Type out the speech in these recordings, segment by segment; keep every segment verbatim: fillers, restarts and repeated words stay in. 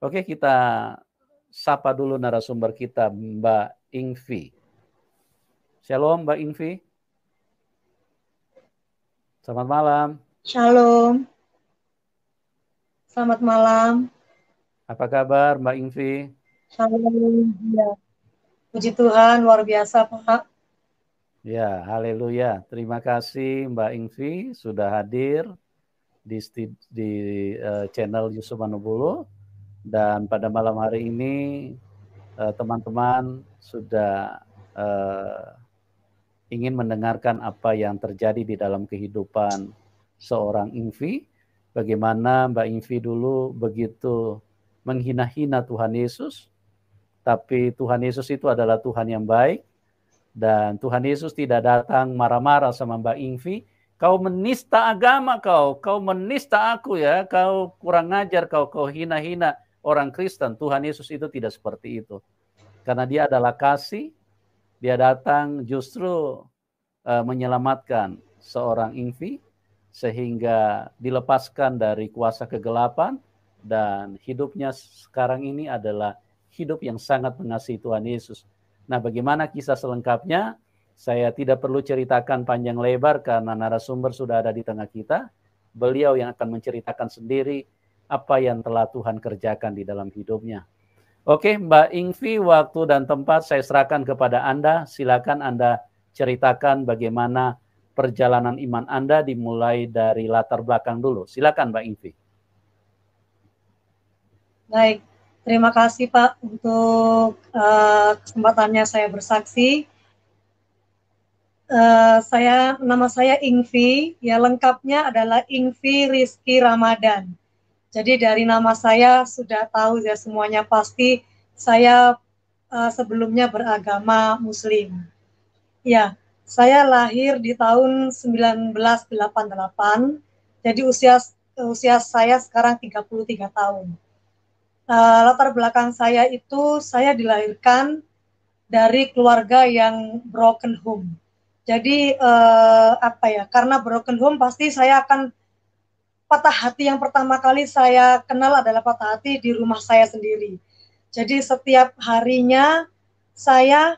Oke, kita sapa dulu narasumber kita, Mbak Ingvi. Shalom, Mbak Ingvi. Selamat malam. Shalom. Selamat malam. Apa kabar, Mbak Ingvi? Shalom. Ya. Puji Tuhan, luar biasa, Pak. Ya, haleluya. Terima kasih Mbak Ingvi sudah hadir di, di uh, channel Yusuf Manubulu. Dan pada malam hari ini teman-teman uh, sudah uh, ingin mendengarkan apa yang terjadi di dalam kehidupan seorang Ingvi. Bagaimana Mbak Ingvi dulu begitu menghina-hina Tuhan Yesus. Tapi Tuhan Yesus itu adalah Tuhan yang baik. Dan Tuhan Yesus tidak datang marah-marah sama Mbak Ingvi. Kau menista agama kau, kau menista aku ya, kau kurang ngajar kau, kau hina-hina orang Kristen. Tuhan Yesus itu tidak seperti itu. Karena dia adalah kasih, dia datang justru uh, menyelamatkan seorang Ingvi, sehingga dilepaskan dari kuasa kegelapan, dan hidupnya sekarang ini adalah hidup yang sangat mengasihi Tuhan Yesus. Nah, bagaimana kisah selengkapnya? Saya tidak perlu ceritakan panjang lebar karena narasumber sudah ada di tengah kita. Beliau yang akan menceritakan sendiri apa yang telah Tuhan kerjakan di dalam hidupnya. Oke, Mbak Ingvi, waktu dan tempat saya serahkan kepada Anda. Silakan Anda ceritakan bagaimana perjalanan iman Anda dimulai dari latar belakang dulu. Silakan Mbak Ingvi. Baik. Terima kasih Pak untuk uh, kesempatannya saya bersaksi. Uh, saya nama saya Ingvi, ya lengkapnya adalah Ingvi Rizky Ramadan. Jadi dari nama saya sudah tahu ya semuanya pasti saya uh, sebelumnya beragama Muslim. Ya, saya lahir di tahun seribu sembilan ratus delapan puluh delapan. Jadi usia usia saya sekarang tiga puluh tiga tahun. Uh, latar belakang saya itu saya dilahirkan dari keluarga yang broken home. Jadi uh, apa ya? Karena broken home pasti saya akan patah hati yang pertama kali saya kenal adalah patah hati di rumah saya sendiri. Jadi setiap harinya saya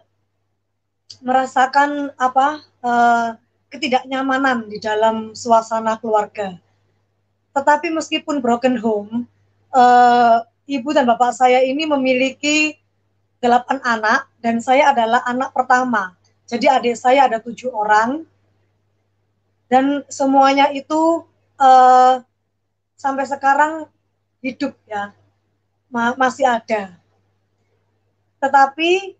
merasakan apa uh, ketidaknyamanan di dalam suasana keluarga. Tetapi meskipun broken home, uh, ibu dan bapak saya ini memiliki delapan anak dan saya adalah anak pertama. Jadi adik saya ada tujuh orang dan semuanya itu uh, sampai sekarang hidup ya, ma- masih ada. Tetapi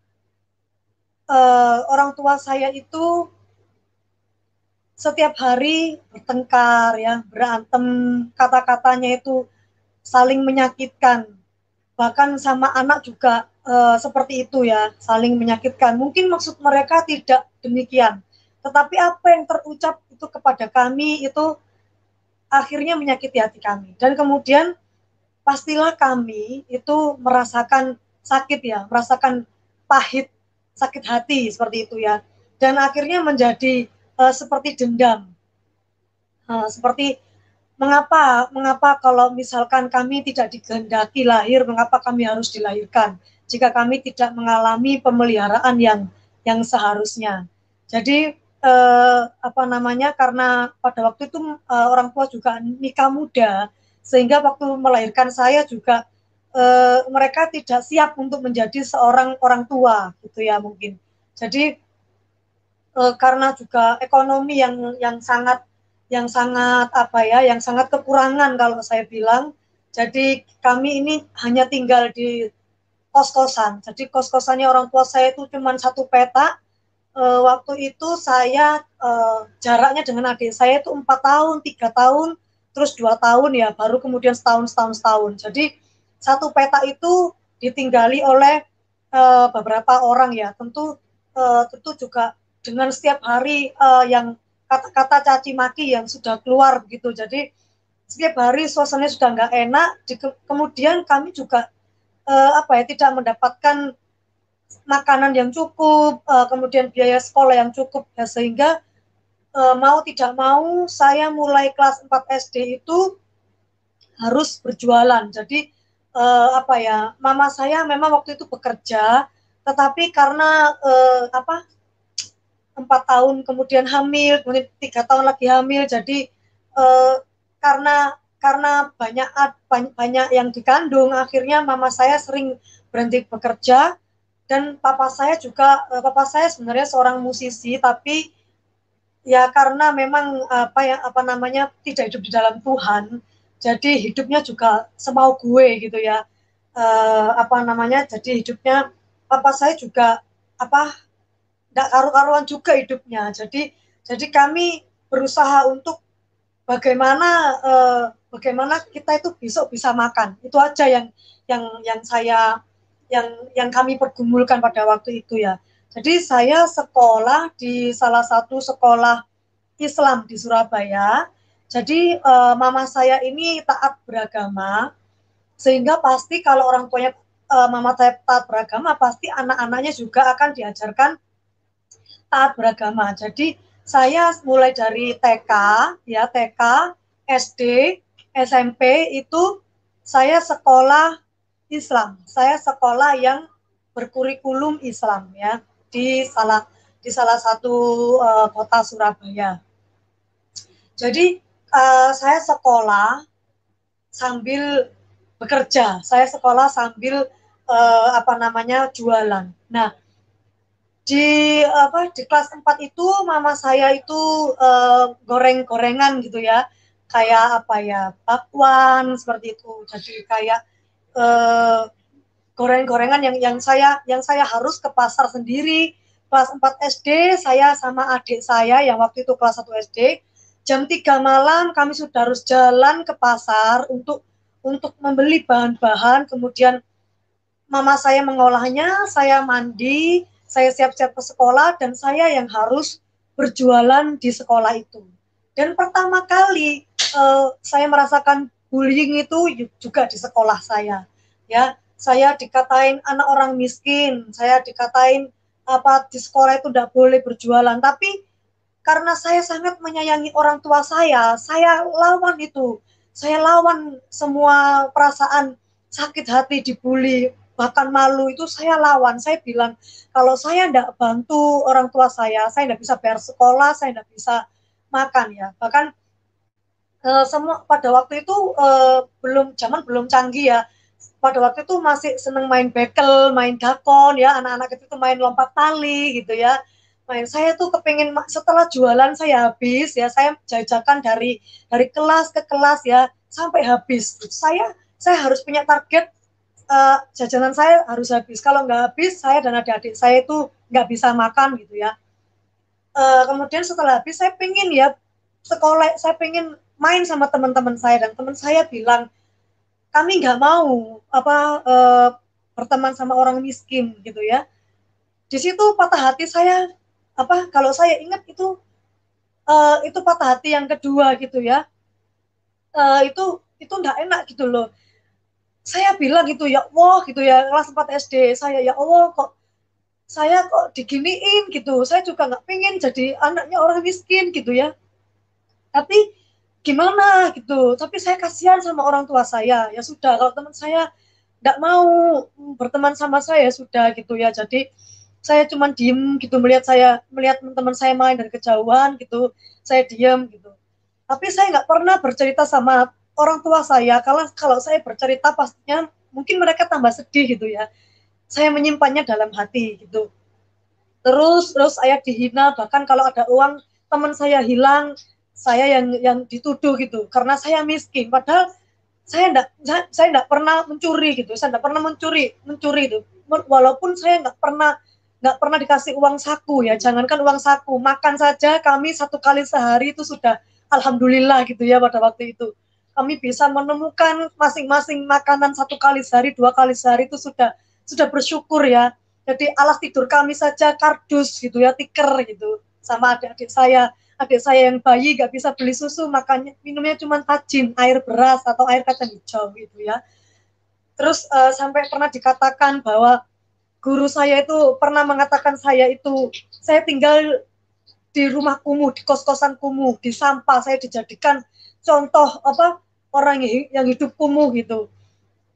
uh, orang tua saya itu setiap hari bertengkar ya, berantem, kata-katanya itu saling menyakitkan. Bahkan sama anak juga uh, seperti itu ya, saling menyakitkan. Mungkin maksud mereka tidak demikian, tetapi apa yang terucap itu kepada kami itu akhirnya menyakiti hati kami. Dan kemudian pastilah kami itu merasakan sakit ya, merasakan pahit, sakit hati seperti itu ya. Dan akhirnya menjadi uh, seperti dendam. Uh, seperti mengapa mengapa kalau misalkan kami tidak dikehendaki lahir, mengapa kami harus dilahirkan jika kami tidak mengalami pemeliharaan yang yang seharusnya. Jadi eh, apa namanya, karena pada waktu itu eh, orang tua juga nikah muda, sehingga waktu melahirkan saya juga eh, mereka tidak siap untuk menjadi seorang orang tua gitu ya mungkin. Jadi eh, karena juga ekonomi yang yang sangat yang sangat apa ya, yang sangat kekurangan kalau saya bilang. Jadi kami ini hanya tinggal di kos-kosan. Jadi kos-kosannya orang tua saya itu cuma satu petak. E, waktu itu saya e, jaraknya dengan adik saya itu empat tahun, tiga tahun, terus dua tahun ya, baru kemudian setahun, setahun, setahun. Jadi satu petak itu ditinggali oleh e, beberapa orang ya. Tentu e, tentu juga dengan setiap hari e, yang kata-kata caci maki yang sudah keluar begitu. Jadi setiap hari suasananya sudah nggak enak. Di, kemudian kami juga uh, apa ya, tidak mendapatkan makanan yang cukup, uh, kemudian biaya sekolah yang cukup ya, sehingga uh, mau tidak mau saya mulai kelas empat S D itu harus berjualan. Jadi uh, apa ya, mama saya memang waktu itu bekerja, tetapi karena uh, apa empat tahun kemudian hamil, kemudian tiga tahun lagi hamil, jadi uh, karena karena banyak banyak yang dikandung, akhirnya mama saya sering berhenti bekerja, dan papa saya juga, uh, papa saya sebenarnya seorang musisi, tapi ya karena memang apa ya apa namanya tidak hidup di dalam Tuhan, jadi hidupnya juga semau gue gitu ya, uh, apa namanya jadi hidupnya papa saya juga apa nggak karu-karuan juga hidupnya. Jadi jadi kami berusaha untuk bagaimana eh, bagaimana kita itu besok bisa makan. Itu aja yang yang yang saya yang yang kami pergumulkan pada waktu itu ya. Jadi saya sekolah di salah satu sekolah Islam di Surabaya. Jadi eh, mama saya ini taat beragama, sehingga pasti kalau orang tuanya eh, mama saya taat beragama, pasti anak-anaknya juga akan diajarkan taat beragama. Jadi saya mulai dari T K, ya T K, S D, S M P itu saya sekolah Islam. Saya sekolah yang berkurikulum Islam ya di salah di salah satu uh, kota Surabaya. Jadi uh, saya sekolah sambil bekerja. Saya sekolah sambil uh, apa namanya jualan. Nah, di apa di kelas empat itu mama saya itu uh, goreng-gorengan gitu ya, kayak apa ya, bakwan seperti itu. Jadi kayak uh, goreng-gorengan yang yang saya yang saya harus ke pasar sendiri. Kelas empat S D saya sama adik saya yang waktu itu kelas satu S D, jam tiga malam kami sudah harus jalan ke pasar untuk untuk membeli bahan-bahan, kemudian mama saya mengolahnya, saya mandi, saya siap-siap ke sekolah, dan saya yang harus berjualan di sekolah itu. Dan pertama kali uh, saya merasakan bullying itu juga di sekolah saya. Ya, saya dikatain anak orang miskin, saya dikatain apa di sekolah itu tidak boleh berjualan. Tapi karena saya sangat menyayangi orang tua saya, saya lawan itu. Saya lawan semua perasaan sakit hati, dibully, bahkan malu itu saya lawan. Saya bilang, kalau saya tidak bantu orang tua saya, saya tidak bisa bayar sekolah, saya tidak bisa makan ya. Bahkan uh, semua pada waktu itu uh, belum zaman belum canggih ya. Pada waktu itu masih seneng main bekel, main dakon ya, anak-anak itu main lompat tali gitu ya. Main saya tuh kepingin setelah jualan saya habis ya, saya jajakan dari dari kelas ke kelas ya sampai habis. Saya saya harus punya target, uh, jajanan saya harus habis. Kalau nggak habis, saya dan adik-adik saya itu nggak bisa makan gitu ya. Uh, kemudian setelah habis, saya pengen ya sekolah, saya pengen main sama teman-teman saya, dan teman saya bilang, kami nggak mau apa uh, berteman sama orang miskin gitu ya. Di situ patah hati saya, apa kalau saya ingat itu uh, itu patah hati yang kedua gitu ya. Uh, itu itu nggak enak gitu loh. Saya bilang gitu ya, wah gitu ya, kelas empat S D saya, ya Allah kok saya kok diginiin gitu. Saya juga nggak pengen jadi anaknya orang miskin gitu ya. Tapi gimana gitu. Tapi saya kasihan sama orang tua saya. Ya sudah, kalau teman saya nggak mau berteman sama saya sudah gitu ya. Jadi saya cuma diem gitu, melihat saya melihat teman-teman saya main dari kejauhan gitu, saya diem gitu. Tapi saya nggak pernah bercerita sama orang tua saya. Kalau kalau saya bercerita pastinya mungkin mereka tambah sedih gitu ya. Saya menyimpannya dalam hati gitu. Terus terus saya dihina, bahkan kalau ada uang teman saya hilang, saya yang yang dituduh gitu karena saya miskin. Padahal saya enggak saya enggak pernah mencuri gitu. Saya enggak pernah mencuri, mencuri itu. Walaupun saya enggak pernah enggak pernah dikasih uang saku ya, jangankan uang saku, makan saja kami satu kali sehari itu sudah alhamdulillah gitu ya pada waktu itu. Kami bisa menemukan masing-masing makanan satu kali sehari, dua kali sehari itu sudah sudah bersyukur ya. Jadi alas tidur kami saja kardus gitu ya, tiker gitu. Sama adik-adik saya, adik saya yang bayi gak bisa beli susu, makannya minumnya cuma tajin, air beras atau air kacang hijau gitu ya. Terus uh, sampai pernah dikatakan bahwa guru saya itu pernah mengatakan saya itu, saya tinggal di rumah kumuh, di kos-kosan kumuh, di sampah, saya dijadikan contoh apa orang yang hidup kumuh gitu.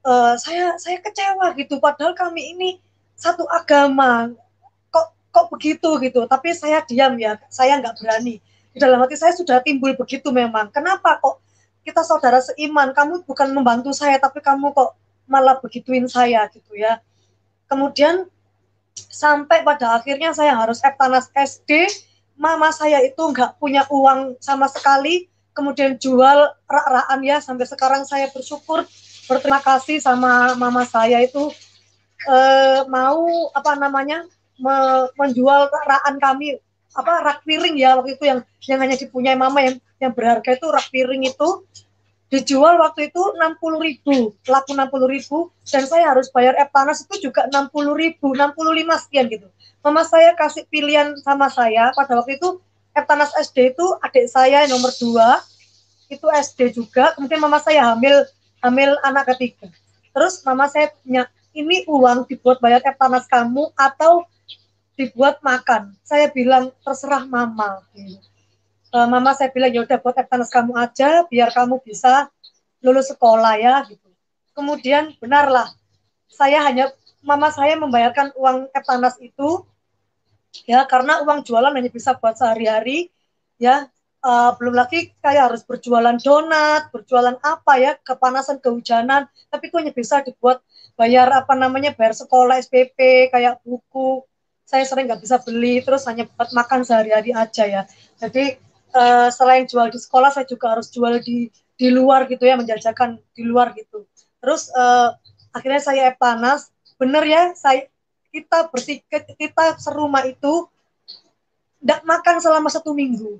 uh, saya saya kecewa gitu, padahal kami ini satu agama, kok kok begitu gitu. Tapi saya diam ya, saya nggak berani. Di dalam hati saya sudah timbul begitu memang. Kenapa kok kita saudara seiman, kamu bukan membantu saya, tapi kamu kok malah begituin saya gitu ya. Kemudian sampai pada akhirnya saya harus Eptanas S D, mama saya itu nggak punya uang sama sekali, kemudian jual rak-rakan ya, sampai sekarang saya bersyukur, berterima kasih sama mama saya itu eh, mau apa namanya me, menjual rak-rakan kami, apa rak piring ya waktu itu yang yang hanya dipunyai mama, yang yang berharga itu rak piring itu dijual waktu itu enam puluh ribu, laku enam puluh ribu, dan saya harus bayar Eptanas itu juga enam puluh ribu, enam puluh lima sekian gitu. Mama saya kasih pilihan sama saya, pada waktu itu Eptanas S D itu adik saya nomor dua, itu S D juga, kemudian mama saya hamil, hamil anak ketiga. Terus mama saya punya, ini uang dibuat bayar Eptanas kamu atau dibuat makan? Saya bilang, terserah mama. Uh, mama saya bilang, ya udah buat Eptanas kamu aja, biar kamu bisa lulus sekolah ya gitu. Kemudian benarlah, saya hanya mama saya membayarkan uang Eptanas itu ya, karena uang jualan hanya bisa buat sehari-hari ya. Uh, belum lagi kayak harus berjualan donat, berjualan apa ya, kepanasan, kehujanan, tapi itu hanya bisa dibuat bayar apa namanya, bayar sekolah, S P P, kayak buku. Saya sering nggak bisa beli, terus hanya buat makan sehari-hari aja ya. Jadi uh, selain jual di sekolah, saya juga harus jual di di luar gitu ya, menjajakan di luar gitu. Terus uh, akhirnya saya Eptanas, bener ya, saya kita bertiga, kita serumah itu nggak makan selama satu minggu.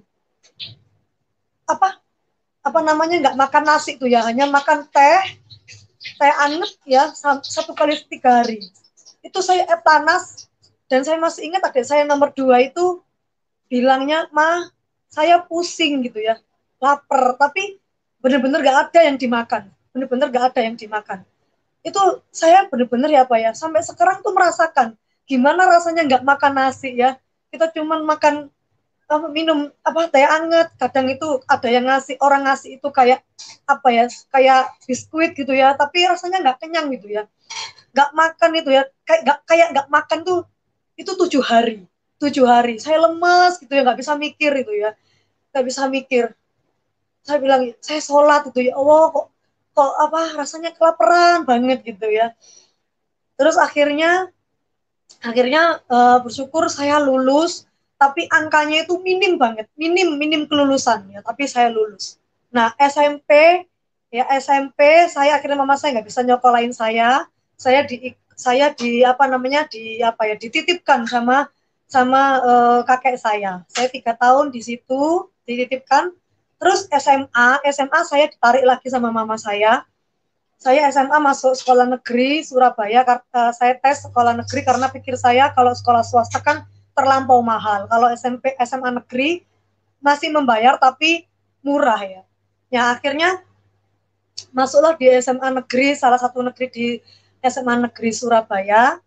Apa apa namanya, nggak makan nasi tuh ya, hanya makan teh, teh anget ya, satu kali tiga hari. Itu saya Eptanas, dan saya masih ingat adik saya nomor dua itu bilangnya, ma, saya pusing gitu ya, lapar, tapi bener-bener gak ada yang dimakan, bener-bener gak ada yang dimakan. Itu saya bener-bener ya apa ya, sampai sekarang tuh merasakan gimana rasanya nggak makan nasi ya. Kita cuman makan apa, minum apa, teh anget, kadang itu ada yang ngasih, orang ngasih itu kayak apa ya, kayak biskuit gitu ya, tapi rasanya nggak kenyang gitu ya. Nggak makan itu ya, kayak nggak kayak nggak makan tuh, itu tujuh hari, tujuh hari saya lemes gitu ya, nggak bisa mikir itu ya, nggak bisa mikir. Saya bilang, saya sholat itu ya Allah, kok kok apa rasanya kelaparan banget gitu ya. Terus akhirnya akhirnya uh, bersyukur saya lulus, tapi angkanya itu minim banget, minim minim kelulusan ya, tapi saya lulus. Nah S M P ya, S M P saya akhirnya mama saya nggak bisa nyokolain saya, saya di saya di apa namanya, di apa ya, dititipkan sama sama uh, kakek saya. Saya tiga tahun di situ dititipkan. Terus S M A, S M A saya ditarik lagi sama mama saya. Saya S M A masuk sekolah negeri Surabaya. Saya tes sekolah negeri karena pikir saya kalau sekolah swasta kan terlampau mahal. Kalau S M P, S M A negeri masih membayar tapi murah ya. Ya akhirnya masuklah di S M A negeri, salah satu negeri di S M A negeri Surabaya.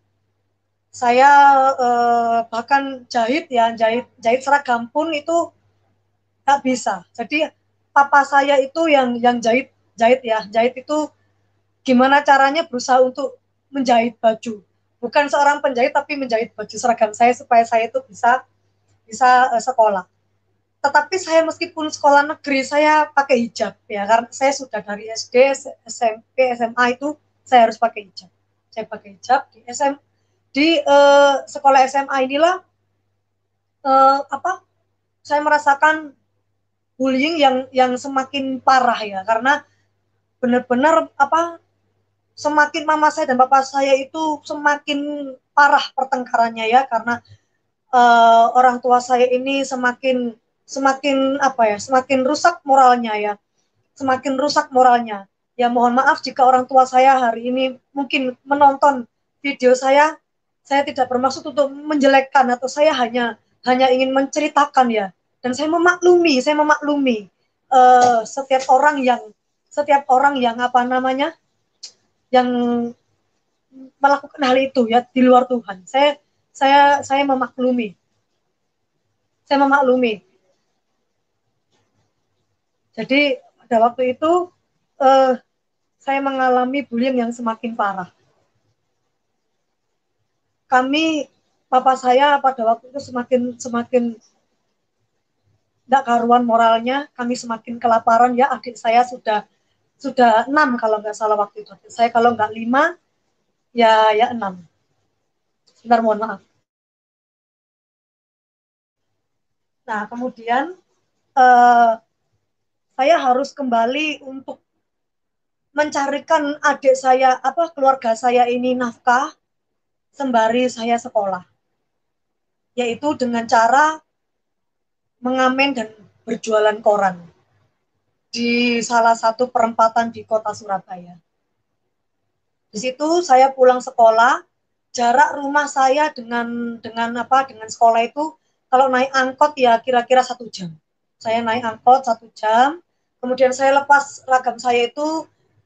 Saya eh, bahkan jahit ya, jahit jahit seragam pun itu nggak bisa. Jadi papa saya itu yang yang jahit jahit ya, jahit itu gimana caranya berusaha untuk menjahit baju. Bukan seorang penjahit, tapi menjahit baju seragam saya supaya saya itu bisa bisa uh, sekolah. Tetapi saya meskipun sekolah negeri, saya pakai hijab ya, karena saya sudah dari S D, S M P, S M A itu saya harus pakai hijab. Saya pakai hijab di S M di uh, sekolah S M A inilah uh, apa? Saya merasakan bullying yang yang semakin parah ya, karena benar-benar apa, semakin mama saya dan papa saya itu semakin parah pertengkarannya ya, karena uh, orang tua saya ini semakin semakin apa ya, semakin rusak moralnya ya, semakin rusak moralnya. Ya mohon maaf jika orang tua saya hari ini mungkin menonton video saya, saya tidak bermaksud untuk menjelekkan, atau saya hanya hanya ingin menceritakan ya, dan saya memaklumi, saya memaklumi uh, setiap orang yang setiap orang yang apa namanya, yang melakukan hal itu ya di luar Tuhan. Saya saya saya memaklumi. Saya memaklumi. Jadi pada waktu itu eh, saya mengalami bullying yang semakin parah. Kami, papa saya pada waktu itu semakin semakin tidak karuan moralnya, kami semakin kelaparan ya. Adik saya sudah sudah enam kalau nggak salah waktu itu. Adik saya kalau nggak lima, ya ya enam. Sebentar, mohon maaf. Nah, kemudian eh, saya harus kembali untuk mencarikan adik saya, apa keluarga saya ini nafkah sembari saya sekolah, yaitu dengan cara mengamen dan berjualan koran di salah satu perempatan di kota Surabaya. Di situ saya pulang sekolah, jarak rumah saya dengan dengan apa dengan sekolah itu kalau naik angkot ya kira-kira satu jam. Saya naik angkot satu jam, kemudian saya lepas ragam saya itu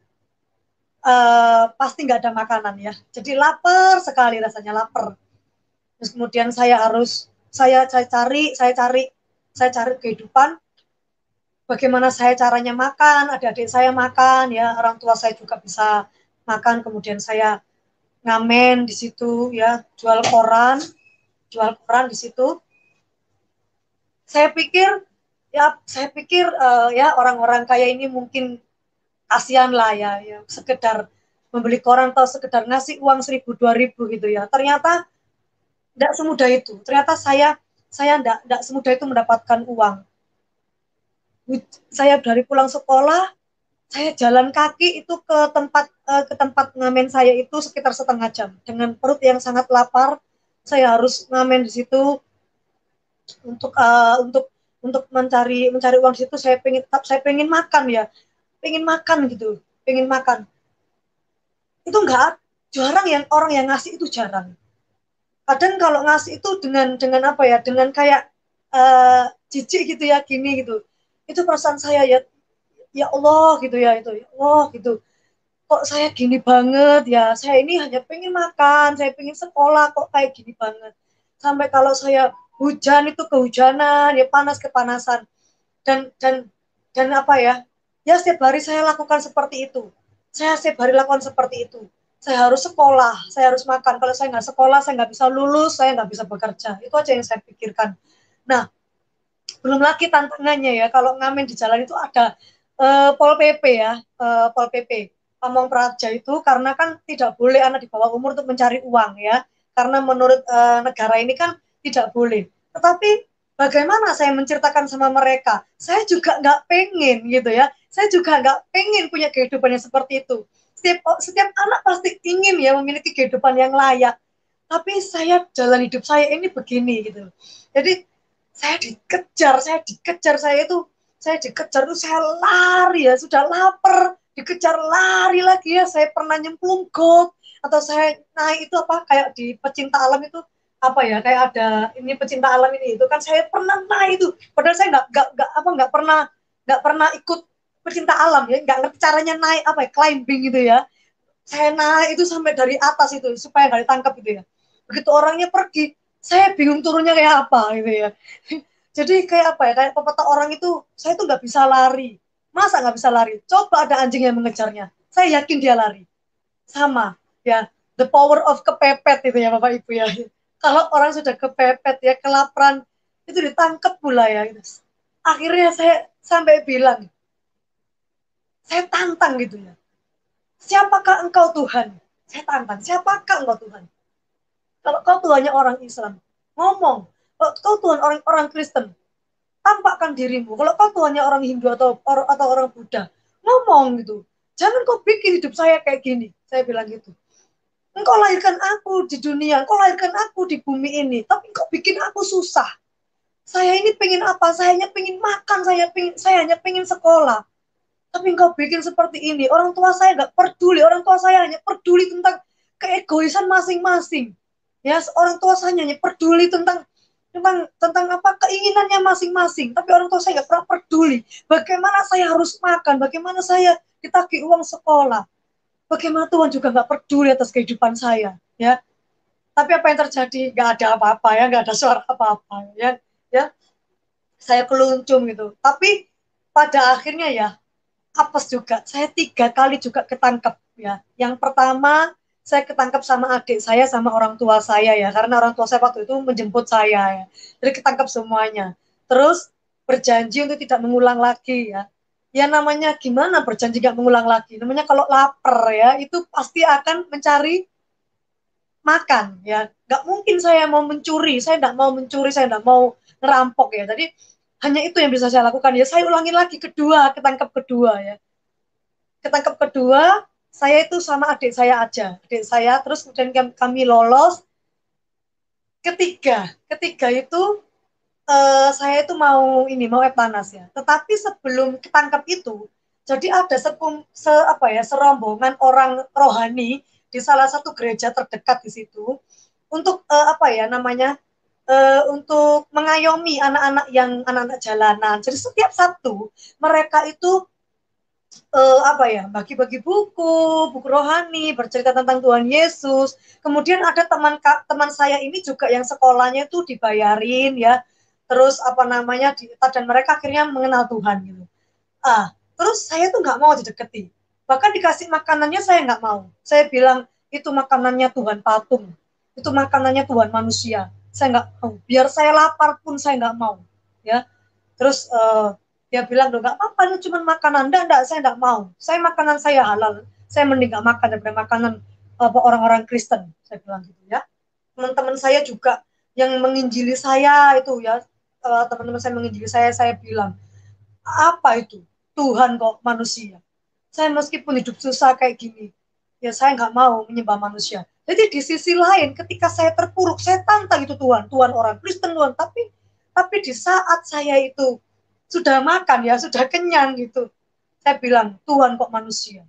uh, pasti nggak ada makanan ya. Jadi lapar sekali rasanya lapar. Terus kemudian saya harus saya saya cari saya cari saya cari kehidupan. Bagaimana saya caranya makan, adik-adik saya makan ya, orang tua saya juga bisa makan. Kemudian saya ngamen di situ ya, jual koran, jual koran di situ. Saya pikir ya, saya pikir uh, ya orang-orang kaya ini mungkin kasihan lah ya, ya, sekedar membeli koran atau sekedar ngasih uang seribu dua ribu gitu ya. Ternyata tidak semudah itu. Ternyata saya saya tidak tidak semudah itu mendapatkan uang. Saya dari pulang sekolah, saya jalan kaki itu ke tempat uh, ke tempat ngamen saya itu sekitar setengah jam dengan perut yang sangat lapar. Saya harus ngamen di situ untuk uh, untuk untuk mencari mencari uang di situ. Saya pengen saya pengen makan ya, pengen makan gitu, pengen makan. Itu enggak jarang yang orang yang ngasih itu jarang. Kadang kalau ngasih itu dengan dengan apa ya, dengan kayak uh, jijik gitu ya, gini gitu. Itu perasaan saya ya, ya Allah gitu ya, itu ya Allah gitu. Kok saya gini banget ya, saya ini hanya pengen makan, saya pengen sekolah kok kayak gini banget. Sampai kalau saya hujan itu kehujanan, ya panas kepanasan. Dan dan dan apa ya, ya setiap hari saya lakukan seperti itu. Saya setiap hari lakukan seperti itu. Saya harus sekolah, saya harus makan. Kalau saya nggak sekolah, saya nggak bisa lulus, saya nggak bisa bekerja. Itu aja yang saya pikirkan. Nah, belum lagi tantangannya ya, kalau ngamen di jalan itu ada uh, Pol P P ya, uh, Pol P P, Pamong Praja itu, karena kan tidak boleh anak di bawah umur untuk mencari uang ya, karena menurut uh, negara ini kan tidak boleh. Tetapi bagaimana saya menceritakan sama mereka, saya juga nggak pengen gitu ya, saya juga nggak pengen punya kehidupan yang seperti itu. Setiap, setiap anak pasti ingin ya memiliki kehidupan yang layak, tapi saya jalan hidup saya ini begini gitu. Jadi saya dikejar, saya dikejar, saya itu, saya dikejar tuh saya lari ya, sudah lapar, dikejar lari lagi ya, saya pernah nyemplung got, atau saya naik itu apa, kayak di pecinta alam itu, apa ya, kayak ada, ini pecinta alam ini, itu kan saya pernah naik itu, padahal saya nggak, nggak, nggak, apa, nggak pernah, nggak pernah ikut pecinta alam ya, nggak ngerti caranya naik, apa ya, climbing gitu ya, saya naik itu sampai dari atas itu, supaya nggak ditangkap gitu ya, begitu orangnya pergi, saya bingung turunnya kayak apa gitu ya. Jadi kayak apa ya, kayak pepatah orang itu, saya tuh nggak bisa lari. Masa nggak bisa lari? Coba ada anjing yang mengejarnya. Saya yakin dia lari. Sama ya, the power of kepepet itu ya Bapak Ibu ya. Kalau orang sudah kepepet ya, kelaparan, itu ditangkap pula ya. Akhirnya saya sampai bilang, saya tantang gitu ya. Siapakah engkau Tuhan? Saya tantang, siapakah engkau Tuhan? Kalau kau Tuhannya orang Islam, ngomong. Kalau kau Tuhan orang-orang Kristen, tampakkan dirimu. Kalau kau Tuhannya orang Hindu atau atau orang Buddha, ngomong gitu. Jangan kau bikin hidup saya kayak gini. Saya bilang gitu. Engkau lahirkan aku di dunia, engkau lahirkan aku di bumi ini, tapi engkau bikin aku susah. Saya ini pengen apa? Saya hanya pengen makan, saya pengen, saya hanya pengen sekolah. Tapi engkau bikin seperti ini. Orang tua saya nggak peduli. Orang tua saya hanya peduli tentang keegoisan masing-masing. Ya, orang tua saya hanya peduli tentang tentang tentang apa keinginannya masing-masing. Tapi orang tua saya nggak pernah peduli. Bagaimana saya harus makan? Bagaimana saya ditagih uang sekolah? Bagaimana Tuhan juga nggak peduli atas kehidupan saya, ya. Tapi apa yang terjadi? Nggak ada apa-apa ya, nggak ada suara apa-apa, ya. Ya, saya keluncung gitu. Tapi pada akhirnya ya, apes juga. Saya tiga kali juga ketangkep ya. Yang pertama saya ketangkep sama adik saya sama orang tua saya ya, karena orang tua saya waktu itu menjemput saya ya. Jadi ketangkep semuanya. Terus berjanji untuk tidak mengulang lagi ya. Ya namanya gimana berjanji gak mengulang lagi. Namanya kalau lapar ya itu pasti akan mencari makan ya. Gak mungkin saya mau mencuri, saya gak mau mencuri, saya gak mau ngerampok ya. Jadi hanya itu yang bisa saya lakukan ya. Saya ulangi lagi kedua, ketangkep kedua ya. Ketangkep kedua, saya itu sama adik saya aja. Adik saya, terus kemudian kami lolos. Ketiga, ketiga itu uh, saya itu mau ini mau etanas ya. Tetapi sebelum ketangkep itu, jadi ada sekum, se, apa ya, serombongan orang rohani di salah satu gereja terdekat di situ untuk uh, apa ya namanya uh, untuk mengayomi anak-anak yang anak-anak jalanan. Jadi setiap Sabtu mereka itu uh, apa ya bagi-bagi buku, buku rohani bercerita tentang Tuhan Yesus. Kemudian ada teman teman saya ini juga yang sekolahnya itu dibayarin ya. Terus apa namanya dan mereka akhirnya mengenal Tuhan gitu. Ah, terus saya tuh nggak mau dideketi. Bahkan dikasih makanannya saya nggak mau. Saya bilang itu makanannya Tuhan patung. Itu makanannya Tuhan manusia. Saya nggak mau. Biar saya lapar pun saya nggak mau. Ya, terus uh, dia bilang, nggak apa-apa, itu cuma makanan. Enggak, enggak, saya enggak mau. Saya makanan saya halal. Saya mending nggak makan daripada makanan apa orang-orang Kristen. Saya bilang gitu ya. Teman-teman saya juga yang menginjili saya itu ya, uh, teman-teman saya menginjili saya, saya bilang, apa itu? Tuhan kok manusia. Saya meskipun hidup susah kayak gini, ya saya nggak mau menyembah manusia. Jadi di sisi lain, ketika saya terpuruk, saya tantang itu Tuhan, Tuhan orang Kristen Tuhan. Tapi tapi di saat saya itu sudah makan ya, sudah kenyang gitu, saya bilang Tuhan kok manusia.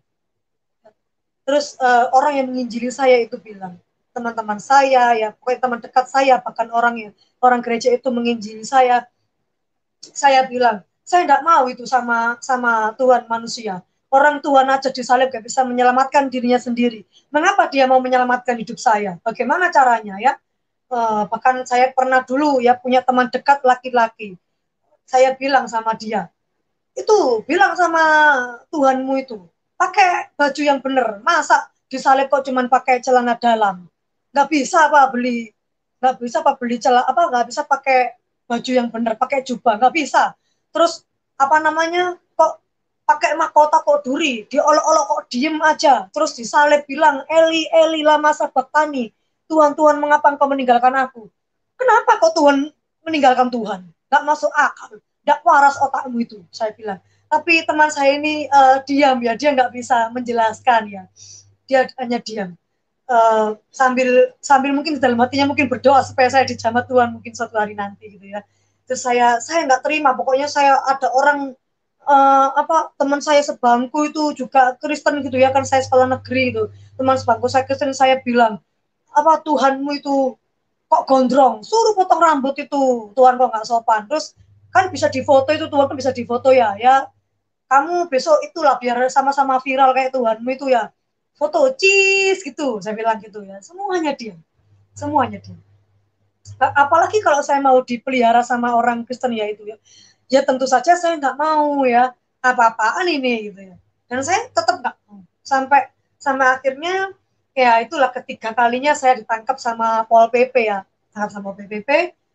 Terus uh, orang yang menginjili saya itu bilang, teman-teman saya ya, pokoknya teman dekat saya, bahkan orang yang orang gereja itu menginjili saya, saya bilang saya tidak mau itu sama sama Tuhan manusia. Orang Tuhan aja disalib gak bisa menyelamatkan dirinya sendiri. Mengapa dia mau menyelamatkan hidup saya? Bagaimana caranya ya? Uh, bahkan saya pernah dulu ya punya teman dekat laki-laki. Saya bilang sama dia, itu bilang sama Tuhanmu itu, pakai baju yang benar. Masa disalib kok cuman pakai celana dalam? Gak bisa apa beli, gak bisa apa beli celana apa gak bisa pakai baju yang benar, pakai jubah, nggak bisa. Terus apa namanya kok pakai mahkota kok duri, diolok-olok kok diem aja, terus disalib bilang Eli Eli lama sabachthani, Tuhan Tuhan mengapa engkau meninggalkan aku? Kenapa kok Tuhan meninggalkan Tuhan? Nggak masuk akal, nggak waras otakmu itu, saya bilang. Tapi teman saya ini uh, diam ya, dia nggak bisa menjelaskan ya, dia hanya diam. Uh, sambil sambil mungkin dalam hatinya mungkin berdoa supaya saya dijamah Tuhan mungkin suatu hari nanti gitu ya. Terus saya saya nggak terima, pokoknya saya ada orang uh, apa teman saya sebangku itu juga Kristen gitu ya, kan saya sekolah negeri itu, teman sebangku saya Kristen, saya bilang apa Tuhanmu itu kok gondrong, suruh potong rambut itu, Tuhan kok nggak sopan. Terus kan bisa difoto itu, Tuhan kan bisa difoto ya, ya kamu besok itulah biar sama-sama viral kayak Tuhanmu itu ya, foto cheese gitu, saya bilang gitu ya. Semuanya diam, semuanya diam. Apalagi kalau saya mau dipelihara sama orang Kristen ya itu ya, ya tentu saja saya nggak mau ya, apa-apaan ini gitu ya. Dan saya tetap nggak mau. Sampai sampai akhirnya ya itulah ketiga kalinya saya ditangkap sama Pol P P ya, tangkap sama P P P.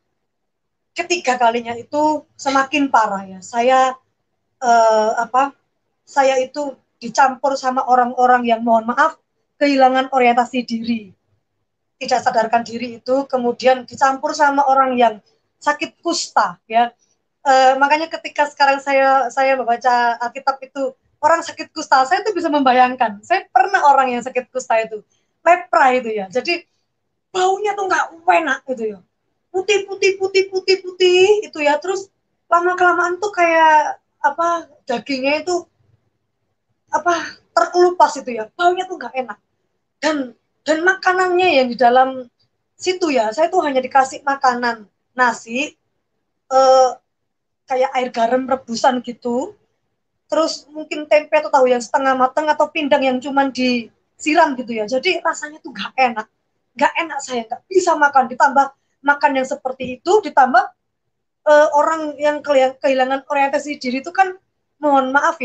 Ketiga kalinya itu semakin parah ya. Saya eh, apa? Saya itu dicampur sama orang-orang yang mohon maaf kehilangan orientasi diri, tidak sadarkan diri itu, kemudian dicampur sama orang yang sakit kusta ya. E, makanya ketika sekarang saya saya membaca Alkitab itu orang sakit kusta, saya tuh bisa membayangkan, saya pernah orang yang sakit kusta itu, lepra itu ya, jadi baunya tuh nggak enak gitu ya, putih putih putih putih putih itu ya, terus lama kelamaan tuh kayak apa dagingnya itu apa terkelupas itu ya, baunya tuh nggak enak. Dan dan makanannya yang di dalam situ ya, saya tuh hanya dikasih makanan nasi eh, kayak air garam rebusan gitu, terus mungkin tempe atau tahu yang setengah matang atau pindang yang cuman disiram gitu ya, jadi rasanya tuh nggak enak, nggak enak, saya nggak bisa makan. Ditambah makan yang seperti itu, ditambah eh, orang yang kehilangan orientasi diri itu kan mohon maaf ya,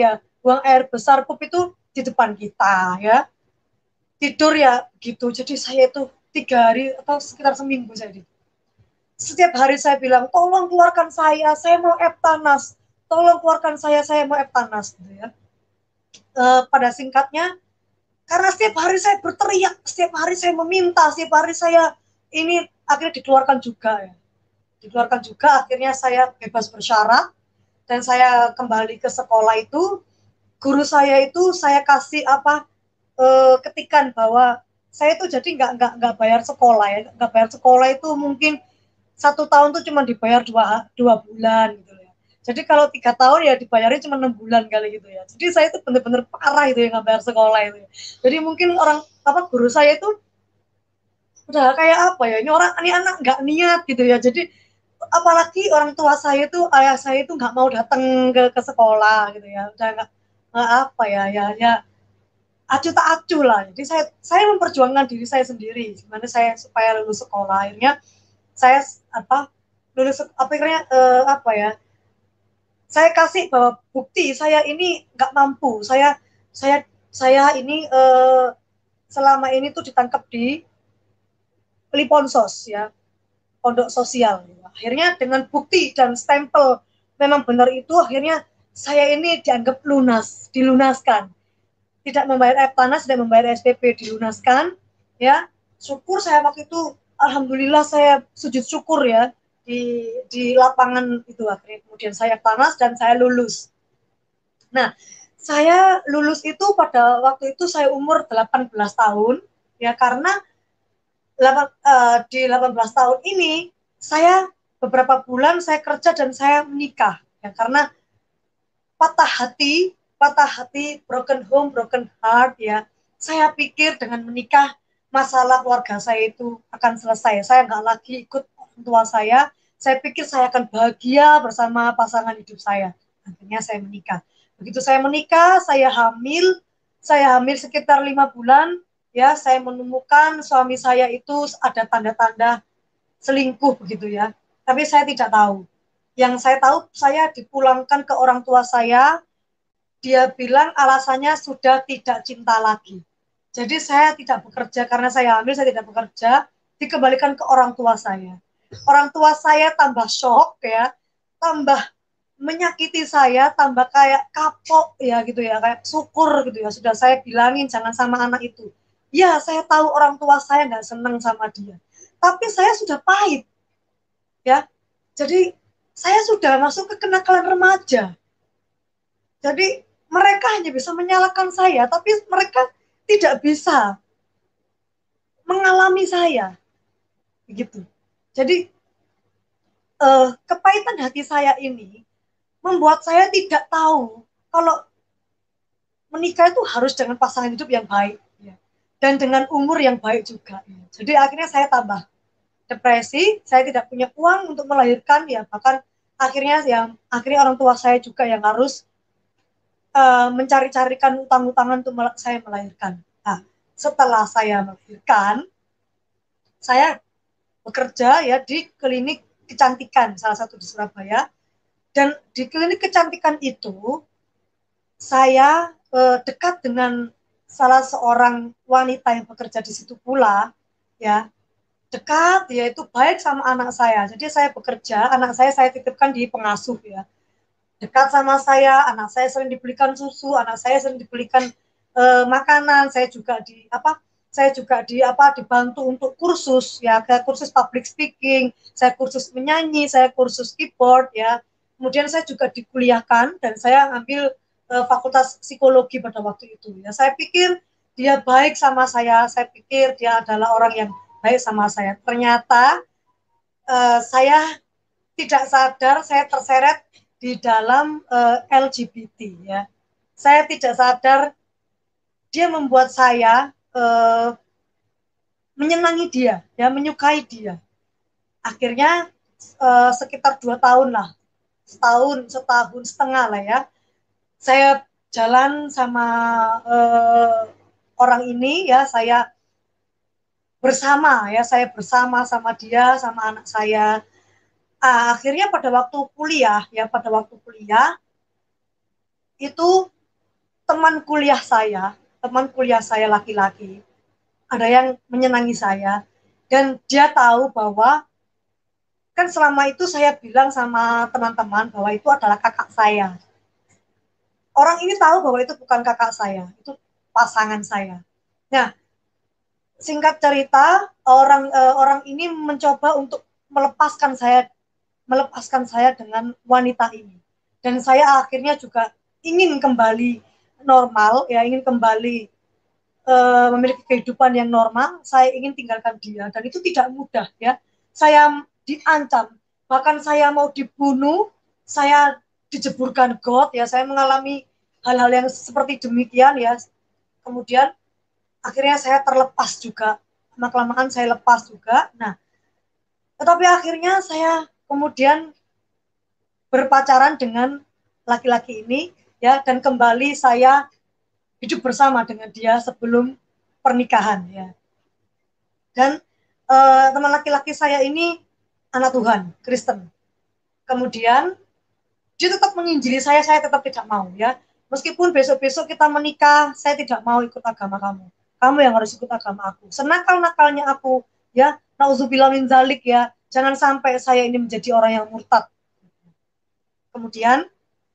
buang air besar pup itu di depan kita ya. Tidur ya gitu. Jadi saya itu tiga hari atau sekitar seminggu saya di. Setiap hari saya bilang, tolong keluarkan saya, saya mau Eptanas. Tolong keluarkan saya, saya mau Eptanas. Gitu ya. E, pada singkatnya, karena setiap hari saya berteriak, setiap hari saya meminta, setiap hari saya ini akhirnya dikeluarkan juga ya. Dikeluarkan juga, akhirnya saya bebas bersyarat dan saya kembali ke sekolah itu. Guru saya itu saya kasih apa e, ketikan bahwa saya itu jadi nggak nggak nggak bayar sekolah ya, nggak bayar sekolah itu mungkin satu tahun tuh cuma dibayar dua dua bulan gitu ya. Jadi kalau tiga tahun ya dibayarnya cuma enam bulan kali gitu ya. Jadi saya itu benar-benar parah itu ya nggak bayar sekolah itu. Ya. Jadi mungkin orang apa guru saya itu udah kayak apa ya, ini orang ini anak nggak niat gitu ya. Jadi apalagi orang tua saya itu ayah saya itu nggak mau datang ke ke sekolah gitu ya. Udah nggak apa ya ya ya acuh tak acuh lah. Jadi saya saya memperjuangkan diri saya sendiri gimana saya supaya lulus sekolah. Akhirnya saya apa lulus akhirnya eh, apa ya saya kasih bahwa bukti saya ini nggak mampu, saya saya saya ini eh, selama ini tuh ditangkap di Liponsos ya, pondok sosial. Akhirnya dengan bukti dan stempel memang benar itu, akhirnya saya ini dianggap lunas, dilunaskan, tidak membayar Eptanas, tidak membayar S P P, dilunaskan ya. Syukur saya waktu itu alhamdulillah saya sujud syukur ya di di lapangan itu akhirnya kemudian saya panas dan saya lulus. Nah, saya lulus itu pada waktu itu saya umur delapan belas tahun ya karena delapan, uh, di delapan belas tahun ini saya beberapa bulan saya kerja dan saya menikah ya karena patah hati, patah hati, broken home, broken heart ya. Saya pikir dengan menikah masalah keluarga saya itu akan selesai. Saya nggak lagi ikut orang tua saya. Saya pikir saya akan bahagia bersama pasangan hidup saya. Akhirnya saya menikah. Begitu saya menikah, saya hamil. Saya hamil sekitar lima bulan. Ya, saya menemukan suami saya itu ada tanda-tanda selingkuh begitu ya. Tapi saya tidak tahu. Yang saya tahu, saya dipulangkan ke orang tua saya. Dia bilang alasannya sudah tidak cinta lagi. Jadi saya tidak bekerja karena saya hamil, saya tidak bekerja, dikembalikan ke orang tua saya. Orang tua saya tambah shock ya, tambah menyakiti saya, tambah kayak kapok ya gitu ya, kayak syukur gitu ya. Sudah saya bilangin jangan sama anak itu. Ya, saya tahu orang tua saya nggak senang sama dia. Tapi saya sudah pahit. Ya. Jadi saya sudah masuk ke kenakalan remaja. Jadi mereka hanya bisa menyalahkan saya, tapi mereka tidak bisa mengalami saya, begitu. Jadi eh, kepahitan hati saya ini membuat saya tidak tahu kalau menikah itu harus dengan pasangan hidup yang baik ya. Dan dengan umur yang baik juga. Ya. Jadi akhirnya saya tambah depresi, saya tidak punya uang untuk melahirkan ya, bahkan akhirnya yang akhirnya orang tua saya juga yang harus uh, mencari-carikan utang-utangan untuk saya melahirkan. Nah, setelah saya melahirkan, saya bekerja ya di klinik kecantikan salah satu di Surabaya, dan di klinik kecantikan itu saya uh, dekat dengan salah seorang wanita yang bekerja di situ pula ya, dekat ya, itu baik sama anak saya. Jadi saya bekerja, anak saya saya titipkan di pengasuh ya, dekat sama saya, anak saya sering dibelikan susu, anak saya sering dibelikan uh, makanan, saya juga di apa saya juga di apa dibantu untuk kursus ya, kayak kursus public speaking, saya kursus menyanyi, saya kursus keyboard ya. Kemudian saya juga dikuliahkan dan saya ambil uh, fakultas psikologi pada waktu itu ya. Saya pikir dia baik sama saya, saya pikir dia adalah orang yang baik sama saya. Ternyata uh, saya tidak sadar saya terseret di dalam uh, L G B T ya. Saya tidak sadar dia membuat saya uh, menyenangi dia, ya, menyukai dia. Akhirnya uh, sekitar dua tahun lah, setahun, setahun setengah lah ya. Saya jalan sama uh, orang ini ya, saya bersama ya, saya bersama sama dia, sama anak saya. Ah, akhirnya pada waktu kuliah ya, pada waktu kuliah itu teman kuliah saya, teman kuliah saya laki-laki, ada yang menyenangi saya, dan dia tahu bahwa kan selama itu saya bilang sama teman-teman bahwa itu adalah kakak saya. Orang ini tahu bahwa itu bukan kakak saya, itu pasangan saya. Nah, singkat cerita, orang uh, orang ini mencoba untuk melepaskan saya, melepaskan saya dengan wanita ini. Dan saya akhirnya juga ingin kembali normal, ya ingin kembali uh, memiliki kehidupan yang normal. Saya ingin tinggalkan dia, dan itu tidak mudah, ya. Saya diancam, bahkan saya mau dibunuh, saya dijeburkan got, ya. Saya mengalami hal-hal yang seperti demikian, ya. Kemudian akhirnya saya terlepas juga, lama-kelamaan saya lepas juga. Nah, tetapi akhirnya saya kemudian berpacaran dengan laki-laki ini, ya, dan kembali saya hidup bersama dengan dia sebelum pernikahan, ya. Dan uh, teman laki-laki saya ini anak Tuhan, Kristen. Kemudian dia tetap menginjili saya, saya tetap tidak mau, ya. Meskipun besok-besok kita menikah, saya tidak mau ikut agama kamu. Kamu yang harus ikut agama aku. Senakal-nakalnya aku, ya, nauzubillah min zalik, ya. Jangan sampai saya ini menjadi orang yang murtad. Kemudian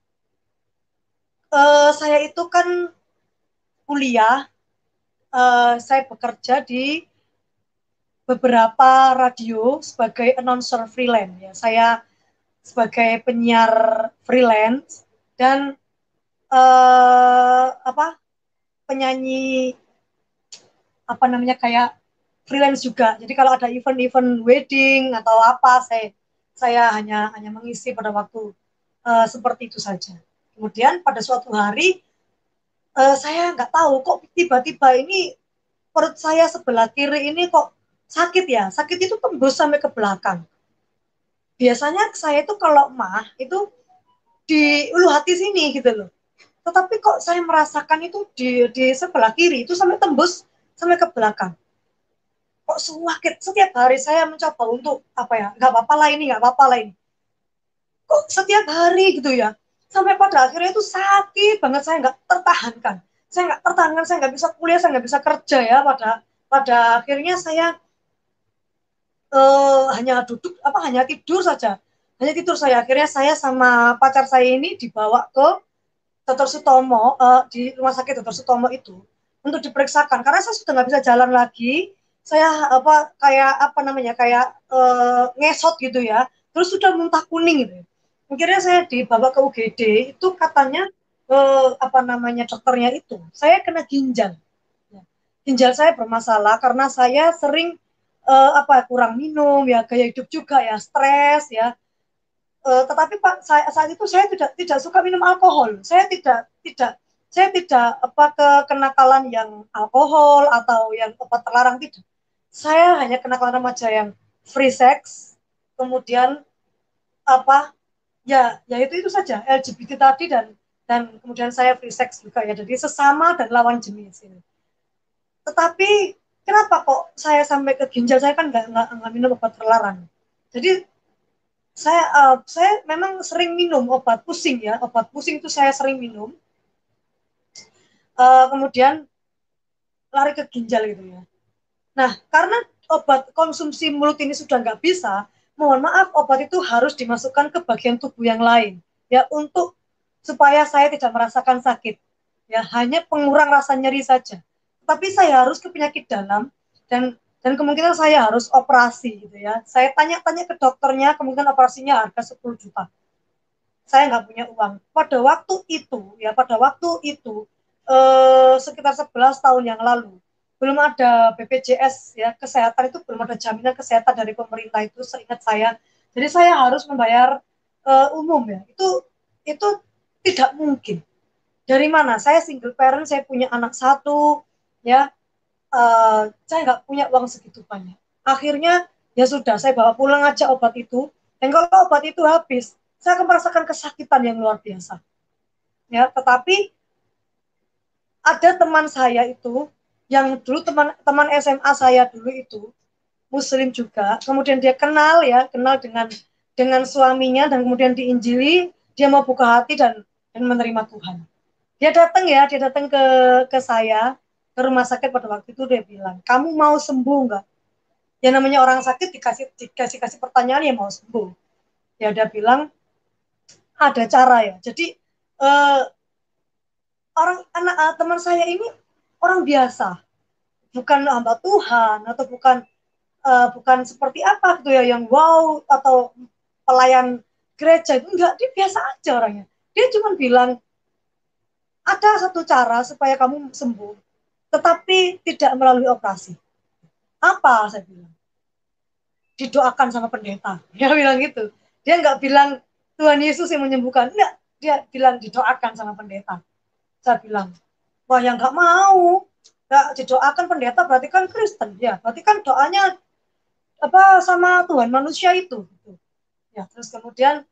uh, saya itu kan kuliah, uh, saya bekerja di beberapa radio sebagai announcer freelance, ya. Saya sebagai penyiar freelance dan uh, apa penyanyi apa namanya kayak freelance juga. Jadi kalau ada event-event wedding atau apa, saya saya hanya hanya mengisi pada waktu uh, seperti itu saja. Kemudian pada suatu hari uh, saya nggak tahu kok tiba-tiba ini perut saya sebelah kiri ini kok sakit, ya. Sakit itu tembus sampai ke belakang. Biasanya saya itu kalau mah itu di ulu hati sini gitu loh. Tetapi kok saya merasakan itu di, di sebelah kiri itu sampai tembus sampai ke belakang. Kok sakit, setiap hari saya mencoba untuk apa ya, nggak apa-apa lah ini, nggak apa-apa lah ini. Kok setiap hari gitu ya, sampai pada akhirnya itu sakit banget, saya nggak tertahankan. Saya nggak tertahankan, saya nggak bisa kuliah, saya nggak bisa kerja, ya. Pada pada akhirnya saya uh, hanya duduk, apa hanya tidur saja. Hanya tidur saya. Akhirnya saya sama pacar saya ini dibawa ke dokter Sutomo, uh, di rumah sakit dokter Sutomo itu untuk diperiksakan karena saya sudah nggak bisa jalan lagi. Saya apa kayak apa namanya kayak uh, ngesot gitu, ya. Terus sudah muntah kuning gitu. Akhirnya saya dibawa ke U G D, itu katanya uh, apa namanya dokternya itu saya kena ginjal. Ginjal saya bermasalah karena saya sering uh, apa kurang minum, ya, gaya hidup juga, ya, stres, ya. Uh, tetapi Pak, saya, saat itu saya tidak tidak suka minum alkohol. Saya tidak tidak saya tidak apa ke kenakalan yang alkohol atau yang obat terlarang, tidak. Saya hanya kenakalan remaja yang free sex, kemudian apa ya ya itu itu saja, L G B T tadi, dan dan kemudian saya free sex juga, ya. Jadi sesama dan lawan jenis ini. Tetapi kenapa kok saya sampai ke ginjal? Saya kan nggak nggak minum obat terlarang. Jadi saya uh, saya memang sering minum obat pusing, ya. Obat pusing itu saya sering minum. Uh, kemudian lari ke ginjal gitu, ya. Nah, karena obat konsumsi mulut ini sudah nggak bisa, mohon maaf, obat itu harus dimasukkan ke bagian tubuh yang lain, ya, untuk supaya saya tidak merasakan sakit, ya, hanya pengurang rasa nyeri saja. Tapi saya harus ke penyakit dalam, dan dan kemungkinan saya harus operasi gitu, ya. Saya tanya-tanya ke dokternya, kemungkinan operasinya harga sepuluh juta. Saya nggak punya uang. Pada waktu itu, ya, pada waktu itu eh, sekitar sebelas tahun yang lalu, belum ada B P J S, ya, kesehatan itu belum ada jaminan kesehatan dari pemerintah itu, seingat saya. Jadi saya harus membayar uh, umum, ya. Itu itu tidak mungkin. Dari mana? Saya single parent, saya punya anak satu, ya. Uh, saya nggak punya uang segitu banyak. Akhirnya ya sudah, saya bawa pulang aja obat itu. Dan kalau obat itu habis, saya akan merasakan kesakitan yang luar biasa. Ya, tetapi ada teman saya itu yang dulu teman teman S M A saya dulu itu Muslim juga, kemudian dia kenal, ya, kenal dengan dengan suaminya, dan kemudian diinjili, dia mau buka hati dan dan menerima Tuhan. Dia datang ya, dia datang ke ke saya ke rumah sakit pada waktu itu, dia bilang, kamu mau sembuh nggak? Ya namanya orang sakit dikasih dikasih kasih pertanyaan ya mau sembuh. Ya dia bilang ada cara ya. Jadi eh, orang anak uh, teman saya ini orang biasa, bukan hamba Tuhan atau bukan uh, bukan seperti apa gitu ya yang wow atau pelayan gereja, itu enggak, dia biasa aja orangnya. Dia cuma bilang ada satu cara supaya kamu sembuh, tetapi tidak melalui operasi. Apa? Saya bilang didoakan sama pendeta. Dia bilang gitu. Dia nggak bilang Tuhan Yesus yang menyembuhkan, enggak. Dia bilang didoakan sama pendeta. Saya bilang, wah yang nggak mau, nggak didoakan pendeta berarti kan Kristen, ya berarti kan doanya apa sama Tuhan manusia itu. Ya terus kemudian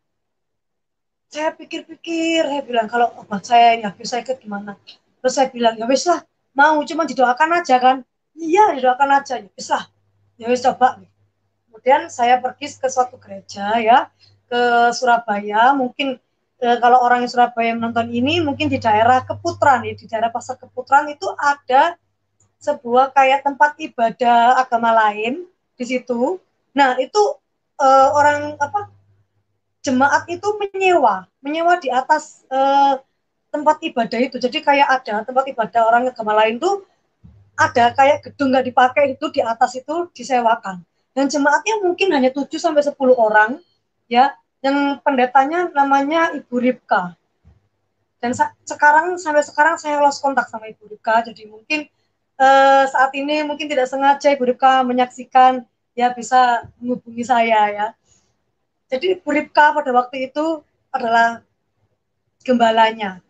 saya pikir-pikir, saya bilang kalau obat saya ya bisa ikut gimana? Terus saya bilang ya wis lah, mau cuma didoakan aja kan? Iya didoakan aja, ya wis lah, ya wis coba. Kemudian saya pergi ke suatu gereja ya, ke Surabaya. Mungkin eh, kalau orang yang Surabaya menonton ini, mungkin di daerah Keputran ya, di daerah Pasar Keputran itu ada sebuah kayak tempat ibadah agama lain di situ. Nah itu eh, orang apa jemaat itu menyewa, menyewa di atas eh, tempat ibadah itu. Jadi kayak ada tempat ibadah orang agama lain tuh ada kayak gedung nggak dipakai itu di atas itu disewakan. Dan jemaatnya mungkin hanya tujuh sampai sepuluh orang ya. Yang pendetanya namanya Ibu Ripka. Dan sa- sekarang sampai sekarang saya lost kontak sama Ibu Ripka. Jadi mungkin eh, saat ini mungkin tidak sengaja Ibu Ripka menyaksikan, ya bisa menghubungi saya ya. Jadi Ibu Ripka pada waktu itu adalah gembalanya.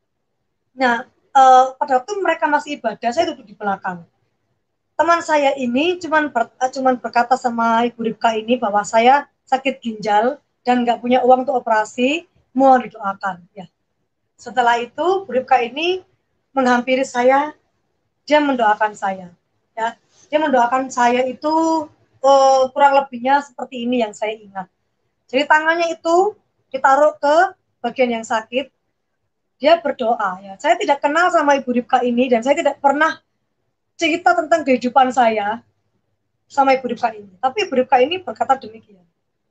Nah, eh, pada waktu mereka masih ibadah, saya duduk di belakang. Teman saya ini cuman ber, cuman berkata sama Ibu Ripka ini bahwa saya sakit ginjal dan nggak punya uang untuk operasi, mau didoakan. Ya. Setelah itu, Bu Ripka ini menghampiri saya, dia mendoakan saya. Ya, dia mendoakan saya itu uh, kurang lebihnya seperti ini yang saya ingat. Jadi tangannya itu ditaruh ke bagian yang sakit, dia berdoa. Ya, saya tidak kenal sama Ibu Ripka ini dan saya tidak pernah cerita tentang kehidupan saya sama Ibu Ripka ini. Tapi Ibu Ripka ini berkata demikian.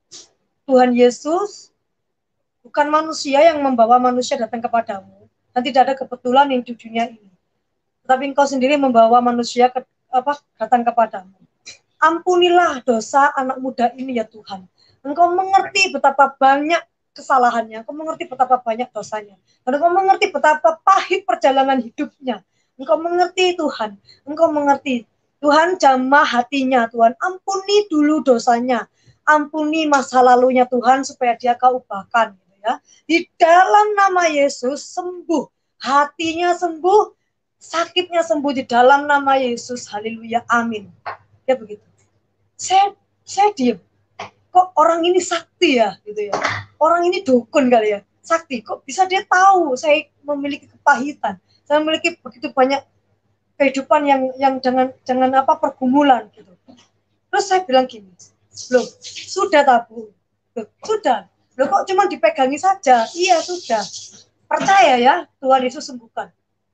Tuhan Yesus bukan manusia yang membawa manusia datang kepadamu, dan tidak ada kebetulan yang di dunia ini. Tetapi engkau sendiri membawa manusia ke, apa, datang kepadamu. Ampunilah dosa anak muda ini ya Tuhan. Engkau mengerti betapa banyak kesalahannya, engkau mengerti betapa banyak dosanya, dan engkau mengerti betapa pahit perjalanan hidupnya. Engkau mengerti Tuhan, engkau mengerti. Tuhan jamah hatinya, Tuhan ampuni dulu dosanya, ampuni masa lalunya Tuhan supaya dia kau ubahkan. Gitu ya. Di dalam nama Yesus sembuh, hatinya sembuh, sakitnya sembuh di dalam nama Yesus. Haleluya, amin. Ya begitu. Saya saya diam. Kok orang ini sakti ya, gitu ya. Orang ini dukun kali ya, sakti. Kok bisa dia tahu saya memiliki kepahitan, saya memiliki begitu banyak kehidupan yang yang dengan dengan apa pergumulan gitu. Terus saya bilang gini, loh sudah tabu, loh, sudah, loh kok cuma dipegangi saja? Iya sudah, percaya ya Tuhan Yesus sembuhkan.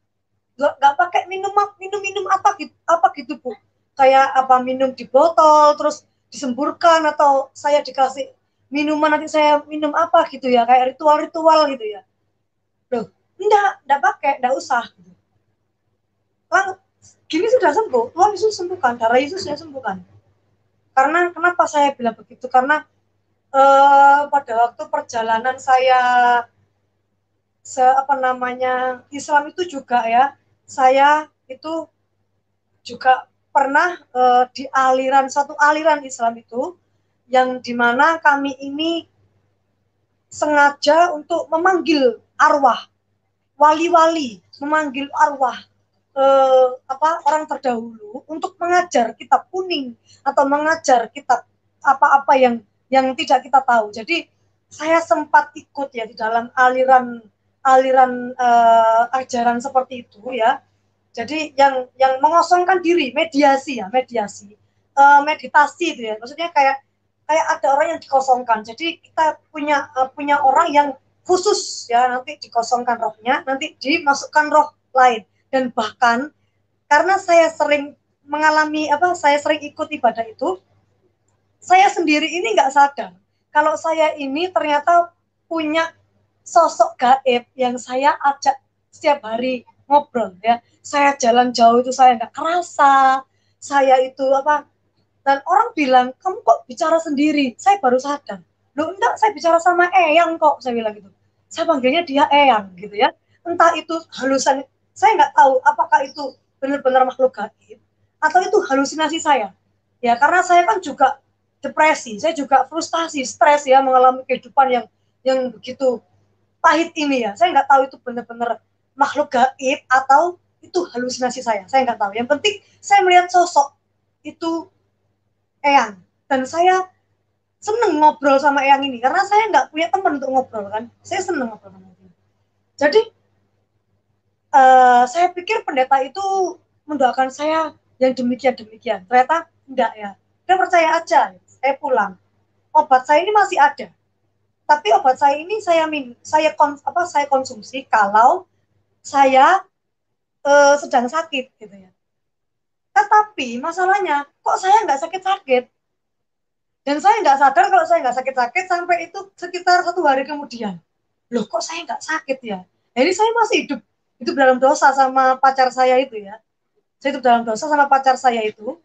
Nggak pakai minum minum minum apa gitu apa gitu Bu, kayak apa minum di botol terus disemburkan atau saya dikasih minuman nanti saya minum apa gitu ya, kayak ritual-ritual gitu ya. Loh enggak, enggak pakai, enggak usah gitu. Lang, gini sudah sembuh, Tuhan Yesus sembuhkan, darah Yesus yang sembuhkan. Karena kenapa saya bilang begitu? Karena eh, pada waktu perjalanan saya se apa namanya Islam itu juga ya, saya itu juga pernah eh, di aliran satu aliran Islam itu yang dimana kami ini sengaja untuk memanggil arwah wali-wali, memanggil arwah eh, apa orang terdahulu untuk mengajar kitab kuning atau mengajar kitab apa-apa yang yang tidak kita tahu. Jadi saya sempat ikut ya di dalam aliran aliran eh, ajaran seperti itu ya. Jadi yang yang mengosongkan diri, mediasi ya, mediasi, uh, meditasi itu ya. Maksudnya kayak kayak ada orang yang dikosongkan. Jadi kita punya uh, punya orang yang khusus ya, nanti dikosongkan rohnya, nanti dimasukkan roh lain. Dan bahkan karena saya sering mengalami apa, saya sering ikut ibadah itu, saya sendiri ini nggak sadar kalau saya ini ternyata punya sosok gaib yang saya ajak setiap hari ngobrol ya. Saya jalan jauh itu saya nggak kerasa, saya itu apa, dan orang bilang kamu kok bicara sendiri. Saya baru sadar, loh enggak, saya bicara sama Eyang kok, saya bilang gitu. Saya panggilnya dia Eyang gitu ya. Entah itu halusan, saya nggak tahu apakah itu benar-benar makhluk gaib atau itu halusinasi saya ya, karena saya kan juga depresi, saya juga frustasi, stres ya, mengalami kehidupan yang yang begitu pahit ini ya. Saya nggak tahu itu benar-benar makhluk gaib atau itu halusinasi saya, saya nggak tahu. Yang penting saya melihat sosok itu Eyang, dan saya seneng ngobrol sama Eyang ini karena saya nggak punya teman untuk ngobrol kan, saya seneng ngobrol sama dia. Jadi uh, saya pikir pendeta itu mendoakan saya yang demikian-demikian, ternyata enggak ya. Saya percaya aja, saya pulang. Obat saya ini masih ada, tapi obat saya ini saya min, saya kon, apa saya konsumsi kalau saya uh, sedang sakit gitu ya. Tetapi masalahnya kok saya nggak sakit-sakit, dan saya nggak sadar kalau saya nggak sakit-sakit sampai itu sekitar satu hari kemudian. Loh kok saya nggak sakit ya? Jadi saya masih hidup hidup dalam dosa sama pacar saya itu ya. Saya hidup dalam dosa sama pacar saya itu.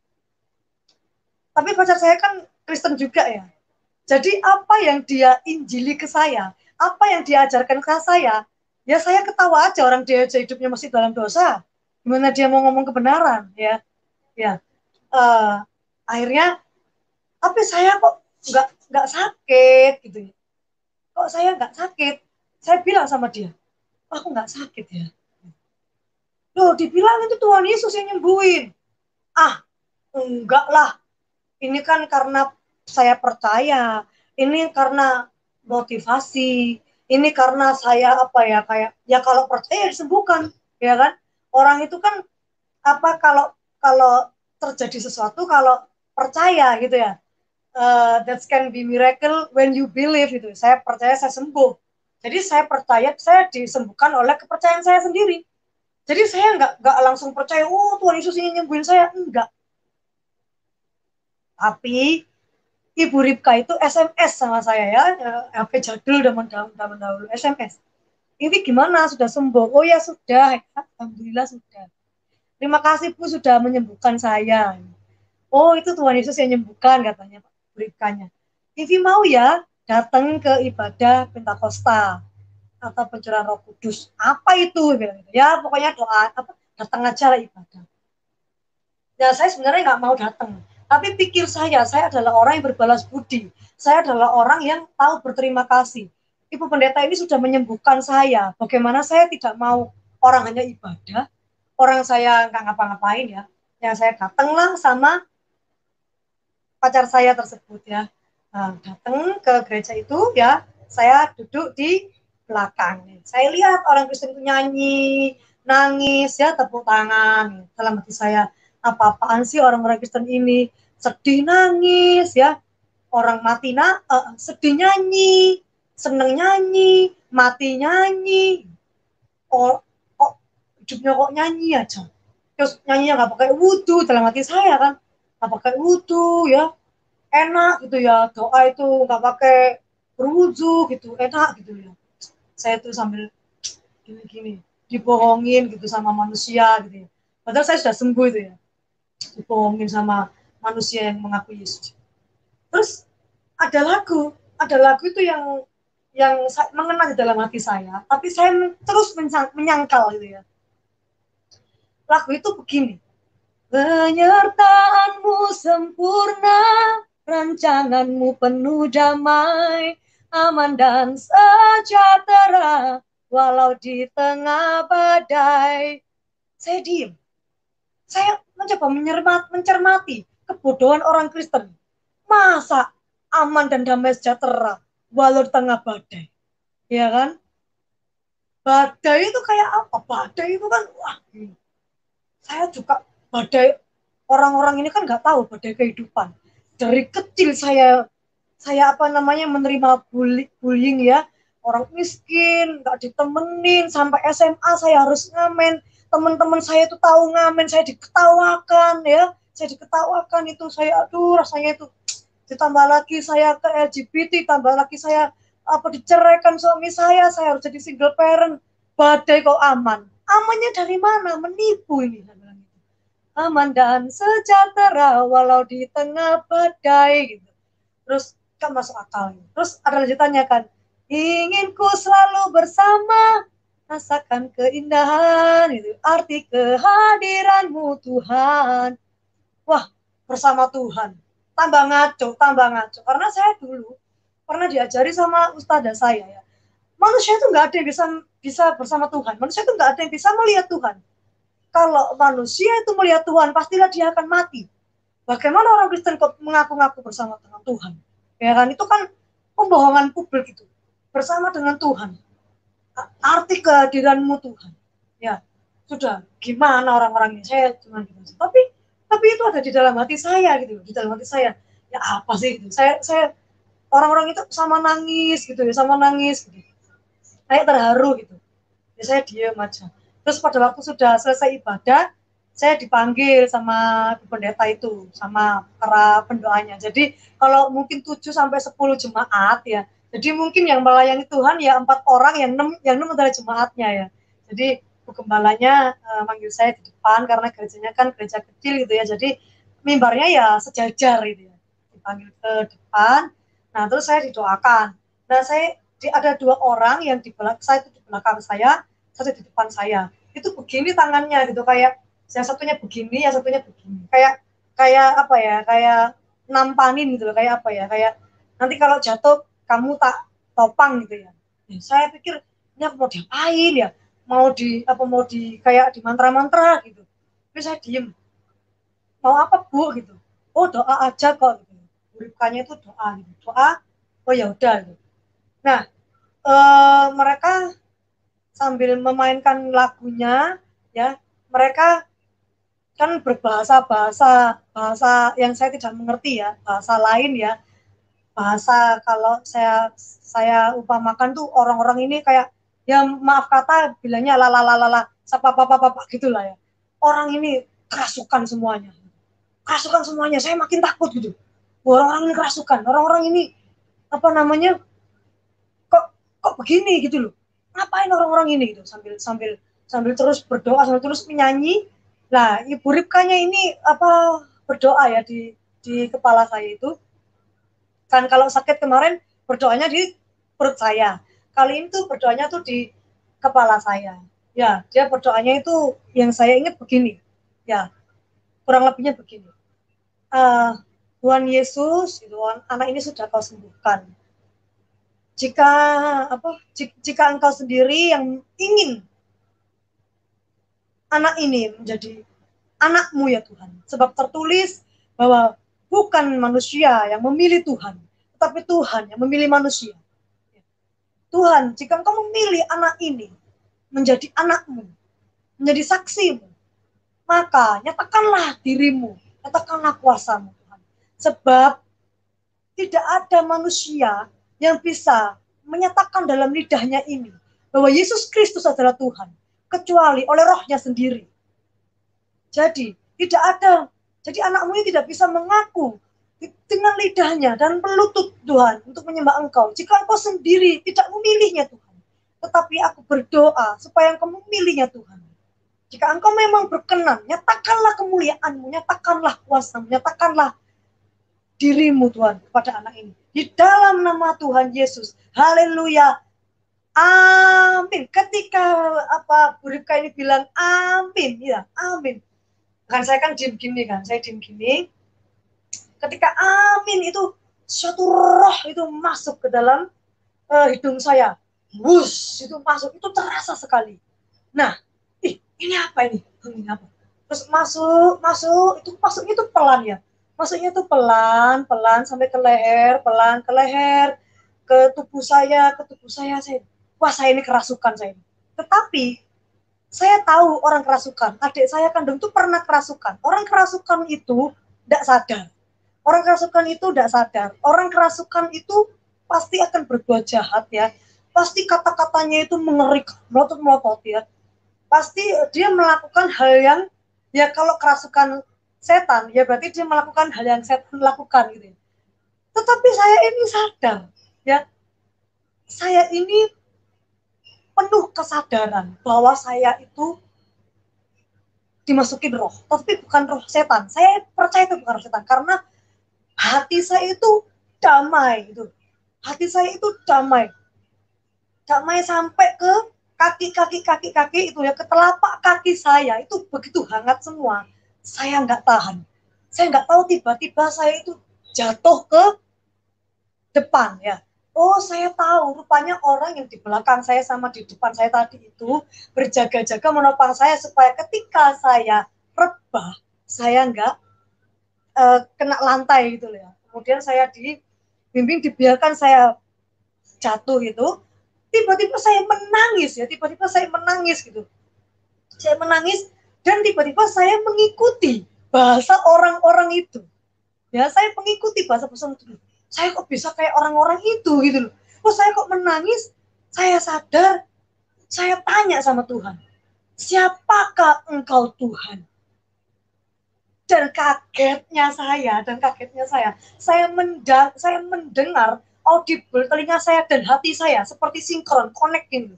Tapi pacar saya kan Kristen juga ya. Jadi apa yang dia injili ke saya, apa yang dia ajarkan ke saya, ya saya ketawa aja, orang dia aja hidupnya masih dalam dosa. Gimana dia mau ngomong kebenaran ya? Ya. Uh, akhirnya, tapi saya kok nggak nggak sakit gitu ya. Kok saya nggak sakit? Saya bilang sama dia, aku nggak sakit ya. Loh, dibilang itu Tuhan Yesus yang nyembuhin. Ah, enggak lah. Ini kan karena saya percaya. Ini karena motivasi. Ini karena saya apa ya, kayak ya kalau percaya disembuhkan, ya kan? Orang itu kan apa, kalau kalau terjadi sesuatu, kalau percaya gitu ya. Uh, that can be miracle when you believe gitu. Saya percaya saya sembuh. Jadi saya percaya saya disembuhkan oleh kepercayaan saya sendiri. Jadi saya nggak nggak langsung percaya, oh Tuhan Yesus ingin nyembuhin saya, enggak. Tapi Ibu Ripka itu S M S sama saya ya, H P jadul zaman dahulu, S M S. Ini gimana, sudah sembuh? Oh ya sudah, alhamdulillah sudah. Terima kasih Bu sudah menyembuhkan saya. Oh itu Tuhan Yesus yang menyembuhkan katanya Pak Ripkanya. Ivi mau ya datang ke ibadah Pentakosta atau pencurahan Roh Kudus. Apa itu? Ya pokoknya doa, apa, datang aja lah ibadah. Ya saya sebenarnya nggak mau datang, tapi pikir saya, saya adalah orang yang berbalas budi. Saya adalah orang yang tahu berterima kasih. Ibu pendeta ini sudah menyembuhkan saya. Bagaimana saya tidak mau orang hanya ibadah, orang saya nggak ngapa-ngapain ya. Yang saya datanglah sama pacar saya tersebut ya. Nah, datang ke gereja itu ya, saya duduk di belakang. Saya lihat orang Kristen itu nyanyi, nangis ya, tepuk tangan. Dalam hati saya, apa-apaan sih orang-orang Kristen ini, sedih nangis ya. Orang mati na, uh, sedih nyanyi, seneng nyanyi, mati nyanyi. Oh, kok hidupnya kok nyanyi aja. Terus nyanyinya nggak pakai wudhu, dalam hati saya kan, nggak pakai wudhu ya, enak gitu ya, doa itu nggak pakai berwudhu gitu, enak gitu ya. Saya tuh sambil gini-gini dibohongin gitu sama manusia gitu ya. Padahal saya sudah sembuh itu ya, dibohongin sama manusia yang mengaku Yesus. Terus ada lagu, ada lagu itu yang yang mengena di dalam hati saya, tapi saya terus menyangkal gitu ya. Lagu itu begini, penyertaanmu sempurna, rancanganmu penuh damai, aman dan sejahtera, walau di tengah badai. Saya diam. Saya mencoba mencermati, mencermati kebodohan orang Kristen. Masa aman dan damai sejahtera walau di tengah badai? Ya kan? Badai itu kayak apa? Badai itu kan, wah, saya juga badai, orang-orang ini kan nggak tahu badai kehidupan. Dari kecil saya, saya apa namanya, menerima bully, bullying ya, orang miskin, nggak ditemenin, sampai S M A saya harus ngamen, teman-teman saya itu tahu ngamen, saya diketawakan ya, saya diketawakan itu, saya aduh rasanya itu, ditambah lagi saya ke L G B T, tambah lagi saya apa diceraikan suami saya, saya harus jadi single parent, badai kok aman, amannya dari mana, menipu ini, aman dan sejahtera walau di tengah badai gitu. Terus kan masuk akal. Terus ada lanjutannya kan, ingin ku selalu bersama, rasakan keindahan itu arti kehadiranmu Tuhan. Wah, bersama Tuhan. Tambah ngaco, tambah ngaco. Karena saya dulu pernah diajari sama ustadzah saya ya. Manusia itu nggak ada yang bisa bisa bersama Tuhan. Manusia itu nggak ada yang bisa melihat Tuhan. Kalau manusia itu melihat Tuhan, pastilah dia akan mati. Bagaimana orang Kristen kok mengaku-ngaku bersama dengan Tuhan? Ya kan, itu kan pembohongan publik itu. Bersama dengan Tuhan. Arti kehadiranmu Tuhan. Ya, sudah. Gimana orang-orang ini? Saya cuma gitu. Tapi tapi itu ada di dalam hati saya gitu, di dalam hati saya. Ya apa sih gitu. Saya saya orang-orang itu sama nangis gitu ya, sama nangis gitu. Kayak terharu gitu. Ya saya diam aja. Terus pada waktu sudah selesai ibadah, saya dipanggil sama pendeta itu, sama para pendoanya. Jadi kalau mungkin tujuh sampai sepuluh jemaat ya. Jadi mungkin yang melayani Tuhan ya empat orang, yang enam yang enam adalah jemaatnya ya. Jadi Bu Gembalanya uh, manggil saya di depan karena gerejanya kan gereja kecil gitu ya. Jadi mimbarnya ya sejajar gitu ya. Dipanggil ke depan. Nah, terus saya didoakan. Nah, saya di, ada dua orang yang di belakang saya, itu di belakang saya, satu di depan saya. Itu begini tangannya gitu, kayak yang satunya begini, yang satunya begini. Kayak kayak apa ya? Kayak nampanin gitu loh, kayak apa ya? Kayak nanti kalau jatuh kamu tak topang gitu ya. Ya saya pikir ini aku mau diapain ya? Mau di apa mau di kayak di mantra-mantra gitu. Tapi saya diem. Mau apa Bu gitu? Oh doa aja kok gitu. Bukannya itu doa gitu. Doa, oh ya udah gitu. Nah, eh, mereka sambil memainkan lagunya ya, mereka kan berbahasa bahasa bahasa yang saya tidak mengerti ya, bahasa lain ya, bahasa kalau saya saya upamakan tuh orang-orang ini kayak ya maaf kata bilangnya lalalalala sapa papa papa gitulah ya, orang ini kerasukan semuanya, kerasukan semuanya, saya makin takut gitu, orang-orang ini kerasukan, orang-orang ini apa namanya kok kok begini gitu loh, ngapain orang-orang ini gitu, sambil sambil sambil terus berdoa, sambil terus menyanyi. Nah, Ibu Ripkanya ini apa berdoa ya di di kepala saya itu. Kan kalau sakit kemarin berdoanya di perut saya. Kali ini tuh berdoanya tuh di kepala saya. Ya, dia berdoanya itu yang saya ingat begini. Ya, kurang lebihnya begini. Uh, Tuhan Yesus, gitu, anak ini sudah kau sembuhkan. Jika apa? Jika engkau sendiri yang ingin anak ini menjadi anakmu ya Tuhan. Sebab tertulis bahwa bukan manusia yang memilih Tuhan, tetapi Tuhan yang memilih manusia. Tuhan, jika engkau memilih anak ini menjadi anakmu, menjadi saksimu, maka nyatakanlah dirimu, nyatakanlah kuasamu Tuhan. Sebab tidak ada manusia yang bisa menyatakan dalam lidahnya ini bahwa Yesus Kristus adalah Tuhan, kecuali oleh rohnya sendiri. Jadi tidak ada, jadi anakmu ini tidak bisa mengaku dengan lidahnya dan melutut Tuhan untuk menyembah engkau jika engkau sendiri tidak memilihnya Tuhan. Tetapi aku berdoa supaya engkau memilihnya Tuhan. Jika engkau memang berkenan, nyatakanlah kemuliaanmu, nyatakanlah kuasamu, nyatakanlah dirimu Tuhan kepada anak ini. Di dalam nama Tuhan Yesus. Haleluya. Amin. Ketika apa Bu Ripka ini bilang amin, ya amin. Kan saya kan diem gini kan, saya diem gini. Ketika amin itu suatu roh itu masuk ke dalam uh, hidung saya. Wus, itu masuk, itu terasa sekali. Nah, ih, ini apa ini? Ini apa? Terus masuk, masuk, itu masuknya itu pelan ya. Masuknya itu pelan, pelan sampai ke leher, pelan ke leher, ke tubuh saya, ke tubuh saya, saya. Wah, saya ini kerasukan saya. Tetapi saya tahu orang kerasukan, adik saya kandung itu pernah kerasukan. Orang kerasukan itu tidak sadar. Orang kerasukan itu tidak sadar. Orang kerasukan itu pasti akan berbuat jahat ya. pasti kata-katanya itu mengerikan, melotot-melotot ya. Pasti dia melakukan hal yang, ya kalau kerasukan setan, ya berarti dia melakukan hal yang setan lakukan gitu. Tetapi saya ini sadar, ya, saya ini penuh kesadaran bahwa saya itu dimasukin roh, tapi bukan roh setan. Saya percaya itu bukan roh setan, karena hati saya itu damai, gitu. Hati saya itu damai, damai sampai ke kaki-kaki kaki-kaki itu ya, ke telapak kaki saya itu begitu hangat semua. Saya nggak tahan, saya nggak tahu tiba-tiba saya itu jatuh ke depan ya. Oh, saya tahu, rupanya orang yang di belakang saya sama di depan saya tadi itu berjaga-jaga menopang saya supaya ketika saya rebah, saya nggak uh, kena lantai gitu ya. Kemudian saya dibimbing, dibiarkan saya jatuh gitu. Tiba-tiba saya menangis ya, tiba-tiba saya menangis gitu. Saya menangis dan tiba-tiba saya mengikuti bahasa orang-orang itu. Ya, saya mengikuti bahasa-bahasa itu. Saya kok bisa kayak orang-orang itu gitu loh. Oh, saya kok menangis, saya sadar, saya tanya sama Tuhan, siapakah engkau Tuhan? Dan kagetnya saya, dan kagetnya saya, saya, mendang, saya mendengar audible telinga saya dan hati saya seperti sinkron, connect gitu.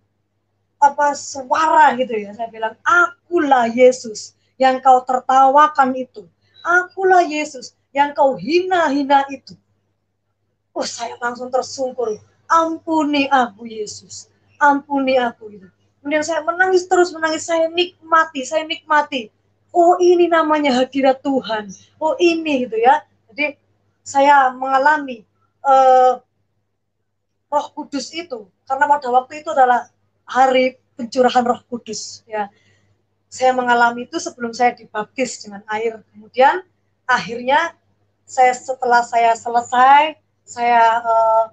Apa suara gitu ya, saya bilang, akulah Yesus yang kau tertawakan itu. Akulah Yesus yang kau hina-hina itu. Oh, saya langsung tersungkur. Ampuni aku Yesus, ampuni aku gitu. Kemudian saya menangis terus menangis, saya nikmati, saya nikmati. Oh, ini namanya hadirat Tuhan. Oh, ini gitu ya. Jadi saya mengalami uh, Roh Kudus itu, karena pada waktu itu adalah hari pencurahan Roh Kudus ya. Saya mengalami itu sebelum saya dibaptis dengan air. Kemudian akhirnya saya setelah saya selesai, saya uh,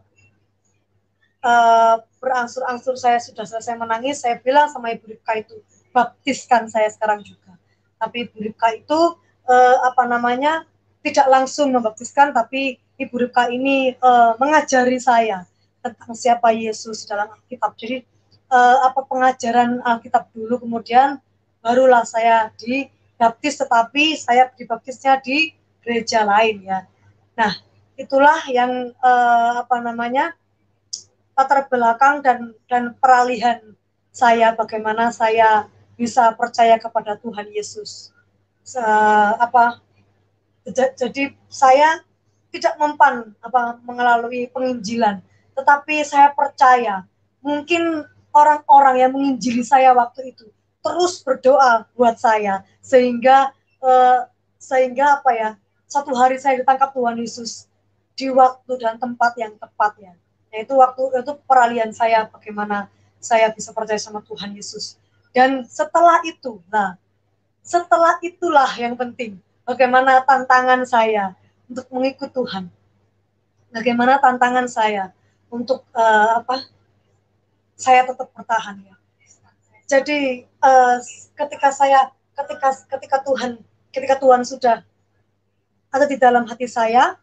uh, berangsur-angsur saya sudah selesai menangis, saya bilang sama Ibu Ripka itu, baptiskan saya sekarang juga. Tapi Ibu Ripka itu uh, apa namanya tidak langsung membaptiskan, tapi Ibu Ripka ini uh, mengajari saya tentang siapa Yesus dalam Alkitab. Jadi uh, apa pengajaran Alkitab dulu, kemudian barulah saya dibaptis, tetapi saya dibaptisnya di gereja lain ya. Nah, itulah yang uh, apa namanya latar belakang dan dan peralihan saya, bagaimana saya bisa percaya kepada Tuhan Yesus. Uh, apa jadi saya tidak mempan apa melalui penginjilan, tetapi saya percaya mungkin orang-orang yang menginjili saya waktu itu terus berdoa buat saya, sehingga uh, sehingga apa ya, satu hari saya ditangkap Tuhan Yesus di waktu dan tempat yang tepat ya. Yaitu waktu itu peralihan saya, bagaimana saya bisa percaya sama Tuhan Yesus. Dan setelah itu, nah setelah itulah yang penting, bagaimana tantangan saya untuk mengikut Tuhan. Bagaimana tantangan saya untuk uh, apa? Saya tetap bertahan ya. Jadi uh, ketika saya ketika ketika Tuhan ketika Tuhan sudah ada di dalam hati saya,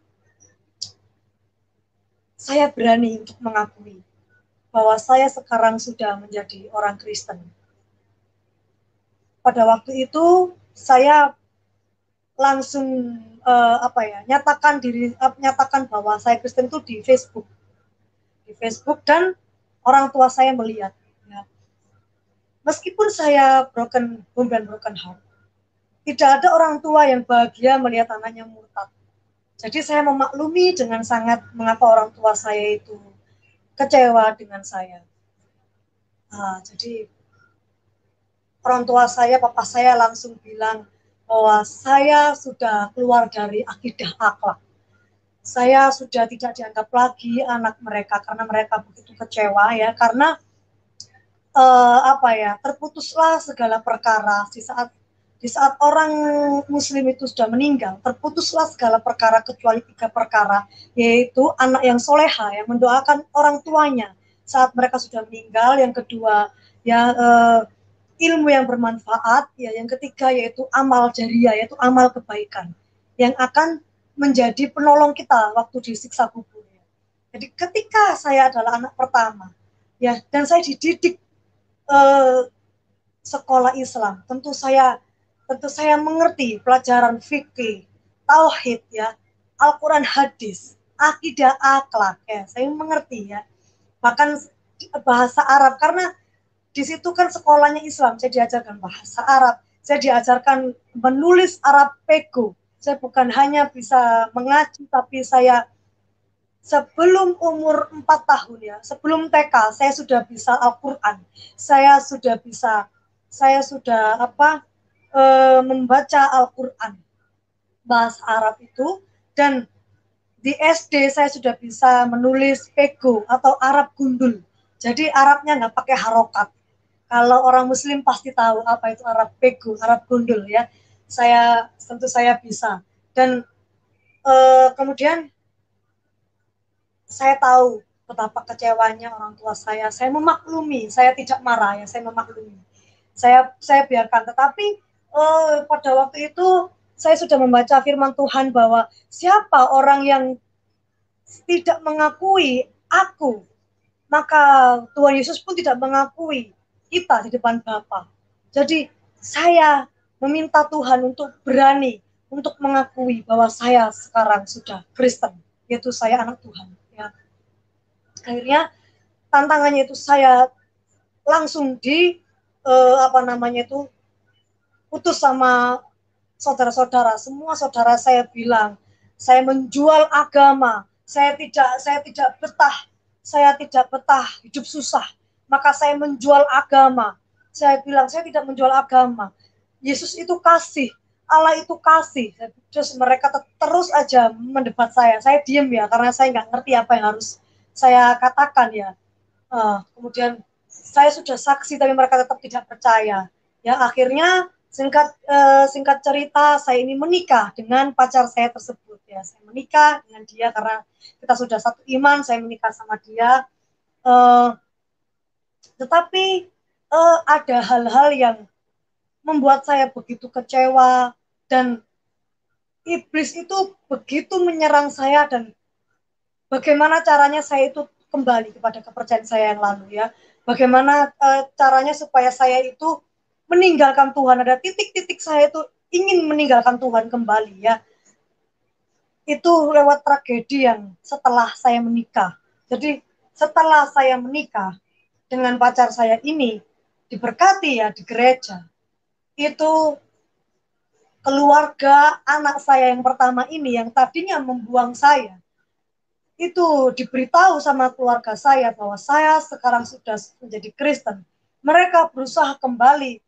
saya berani untuk mengakui bahwa saya sekarang sudah menjadi orang Kristen. Pada waktu itu saya langsung uh, apa ya, nyatakan diri, uh, nyatakan bahwa saya Kristen itu di Facebook, di Facebook dan orang tua saya melihat. Ya. Meskipun saya broken home dan broken heart, tidak ada orang tua yang bahagia melihat anaknya murtad. Jadi saya memaklumi dengan sangat mengapa orang tua saya itu kecewa dengan saya. Nah, jadi orang tua saya, papa saya langsung bilang bahwa saya sudah keluar dari akidah akhlak. Saya sudah tidak dianggap lagi anak mereka karena mereka begitu kecewa ya, karena uh, apa ya, terputuslah segala perkara di saat di saat orang Muslim itu sudah meninggal, terputuslah segala perkara kecuali tiga perkara, yaitu anak yang soleha yang mendoakan orang tuanya saat mereka sudah meninggal, yang kedua ya uh, ilmu yang bermanfaat, ya yang ketiga yaitu amal jariah, yaitu amal kebaikan yang akan menjadi penolong kita waktu disiksa kubur. Jadi ketika saya adalah anak pertama, ya, dan saya dididik eh, sekolah Islam. Tentu saya tentu saya mengerti pelajaran fikih, tauhid ya, Al-Quran, hadis, akidah, akhlak ya, saya mengerti ya. Bahkan bahasa Arab, karena di situ kan sekolahnya Islam, saya diajarkan bahasa Arab, saya diajarkan menulis Arab pego. Saya bukan hanya bisa mengaji, tapi saya sebelum umur empat tahun ya, sebelum T K, saya sudah bisa Al-Quran, saya sudah bisa, saya sudah apa, e, membaca Al-Quran, bahasa Arab itu, dan di S D saya sudah bisa menulis pego atau Arab gundul. Jadi Arabnya nggak pakai harokat. Kalau orang Muslim pasti tahu apa itu Arab pego, Arab gundul ya. Saya tentu saya bisa. Dan e, kemudian saya tahu betapa kecewanya orang tua saya. Saya memaklumi, saya tidak marah ya, saya memaklumi. Saya saya biarkan. Tetapi eh, pada waktu itu saya sudah membaca firman Tuhan bahwa siapa orang yang tidak mengakui aku, maka Tuhan Yesus pun tidak mengakui kita di depan Bapa. Jadi saya meminta Tuhan untuk berani untuk mengakui bahwa saya sekarang sudah Kristen, yaitu saya anak Tuhan. Ya. Akhirnya tantangannya itu saya langsung di eh, apa namanya itu putus sama saudara-saudara. Semua saudara saya bilang saya menjual agama, saya tidak saya tidak betah, saya tidak betah hidup susah, maka saya menjual agama. Saya bilang saya tidak menjual agama. Yesus itu kasih, Allah itu kasih. Terus mereka terus aja mendebat saya. Saya diem ya karena saya nggak ngerti apa yang harus saya katakan ya. Uh, kemudian saya sudah saksi tapi mereka tetap tidak percaya. Ya akhirnya singkat uh, singkat cerita saya ini menikah dengan pacar saya tersebut ya. Saya menikah dengan dia karena kita sudah satu iman. Saya menikah sama dia. Uh, tetapi uh, ada hal-hal yang membuat saya begitu kecewa dan iblis itu begitu menyerang saya dan bagaimana caranya saya itu kembali kepada kepercayaan saya yang lalu ya. Bagaimana uh, caranya supaya saya itu meninggalkan Tuhan. Ada titik-titik saya itu ingin meninggalkan Tuhan kembali ya. Itu lewat tragedi yang setelah saya menikah. Jadi setelah saya menikah dengan pacar saya ini, diberkati ya di gereja, itu keluarga anak saya yang pertama ini yang tadinya membuang saya, itu diberitahu sama keluarga saya bahwa saya sekarang sudah menjadi Kristen. Mereka berusaha kembali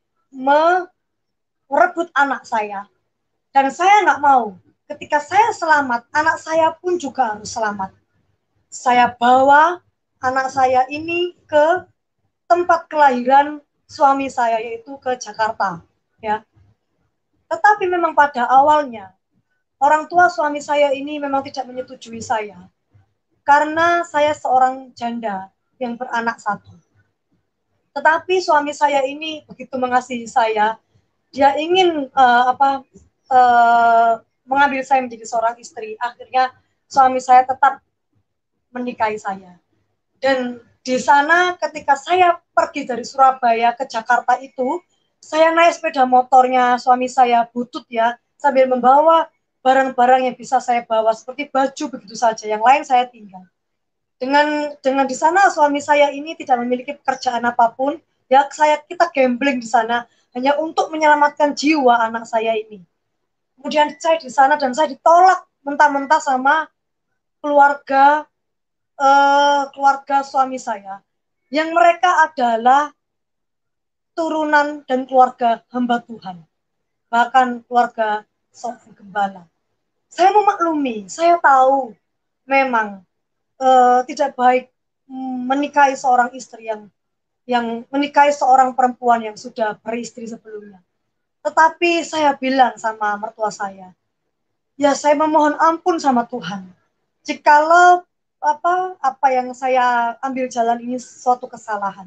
merebut anak saya. Dan saya nggak mau. Ketika saya selamat, anak saya pun juga harus selamat. Saya bawa anak saya ini ke tempat kelahiran suami saya, yaitu ke Jakarta. Ya. Tetapi memang pada awalnya, orang tua suami saya ini memang tidak menyetujui saya. Karena saya seorang janda yang beranak satu. Tetapi suami saya ini begitu mengasihi saya, dia ingin uh, apa uh, mengambil saya menjadi seorang istri. Akhirnya suami saya tetap menikahi saya. Dan di sana ketika saya pergi dari Surabaya ke Jakarta itu, saya naik sepeda motornya suami saya butut ya, sambil membawa barang-barang yang bisa saya bawa seperti baju begitu saja. Yang lain saya tinggal. Dengan dengan di sana suami saya ini tidak memiliki pekerjaan apapun, ya saya kita gambling di sana hanya untuk menyelamatkan jiwa anak saya ini. Kemudian saya di sana dan saya ditolak mentah-mentah sama keluarga eh, keluarga suami saya, yang mereka adalah turunan dan keluarga hamba Tuhan, bahkan keluarga seorang gembala. Saya memaklumi, saya tahu memang uh, tidak baik menikahi seorang istri yang yang menikahi seorang perempuan yang sudah beristri sebelumnya. Tetapi saya bilang sama mertua saya, ya saya memohon ampun sama Tuhan. Jikalau apa apa yang saya ambil jalan ini suatu kesalahan,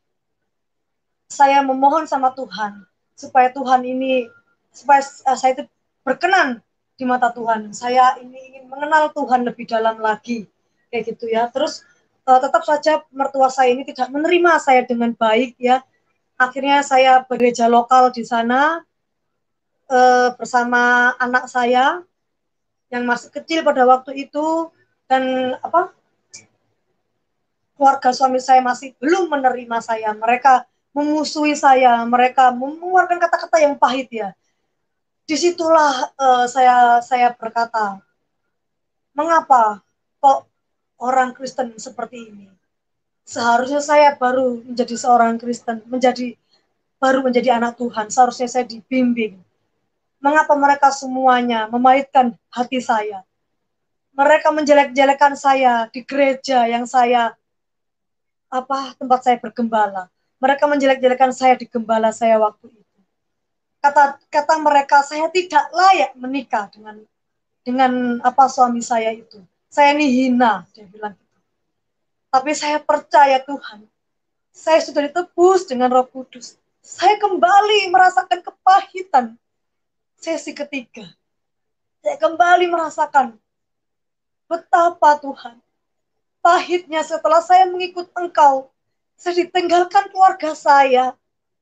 saya memohon sama Tuhan supaya Tuhan ini supaya saya itu berkenan di mata Tuhan. Saya ini ingin mengenal Tuhan lebih dalam lagi, kayak gitu ya. Terus uh, tetap saja mertua saya ini tidak menerima saya dengan baik ya. Akhirnya saya bergereja lokal di sana uh, bersama anak saya yang masih kecil pada waktu itu, dan apa keluarga suami saya masih belum menerima saya. Mereka memusuhi saya, mereka mengeluarkan kata-kata yang pahit ya. Disitulah uh, saya saya berkata, mengapa kok orang Kristen seperti ini? Seharusnya saya baru menjadi seorang Kristen, menjadi baru menjadi anak Tuhan. Seharusnya saya dibimbing. Mengapa mereka semuanya memahitkan hati saya? Mereka menjelek-jelekan saya di gereja yang saya apa tempat saya bergembala. Mereka menjelek-jelekan saya di gembala saya waktu itu. Kata kata mereka saya tidak layak menikah dengan dengan apa suami saya itu. Saya ini hina, dia bilang gitu. Tapi saya percaya Tuhan. Saya sudah ditebus dengan Roh Kudus. Saya kembali merasakan kepahitan sesi ketiga. Saya kembali merasakan betapa Tuhan pahitnya setelah saya mengikut Engkau. Saya ditinggalkan keluarga saya.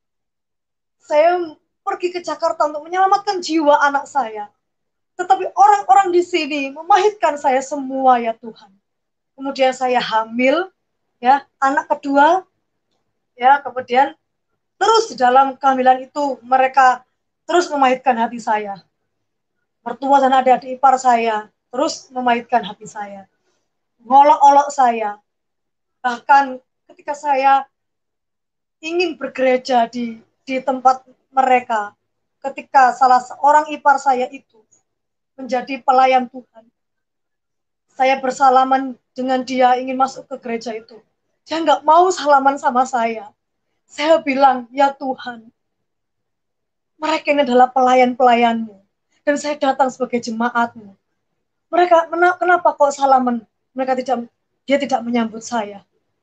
Saya pergi ke Jakarta untuk menyelamatkan jiwa anak saya. Tetapi orang-orang di sini memahitkan saya semua ya Tuhan. Kemudian saya hamil, ya anak kedua, ya kemudian terus di dalam kehamilan itu mereka terus memahitkan hati saya. Mertua dan adik-adik ipar saya terus memahitkan hati saya, ngolok-olok saya. Bahkan ketika saya ingin bergereja di di tempat mereka, ketika salah seorang ipar saya itu menjadi pelayan Tuhan, saya bersalaman dengan dia ingin masuk ke gereja itu. Dia nggak mau salaman sama saya. Saya bilang, ya Tuhan, mereka ini adalah pelayan-pelayan-Mu. Dan saya datang sebagai jemaat-Mu. Mereka, kenapa kok salaman? Mereka tidak, dia tidak menyambut saya.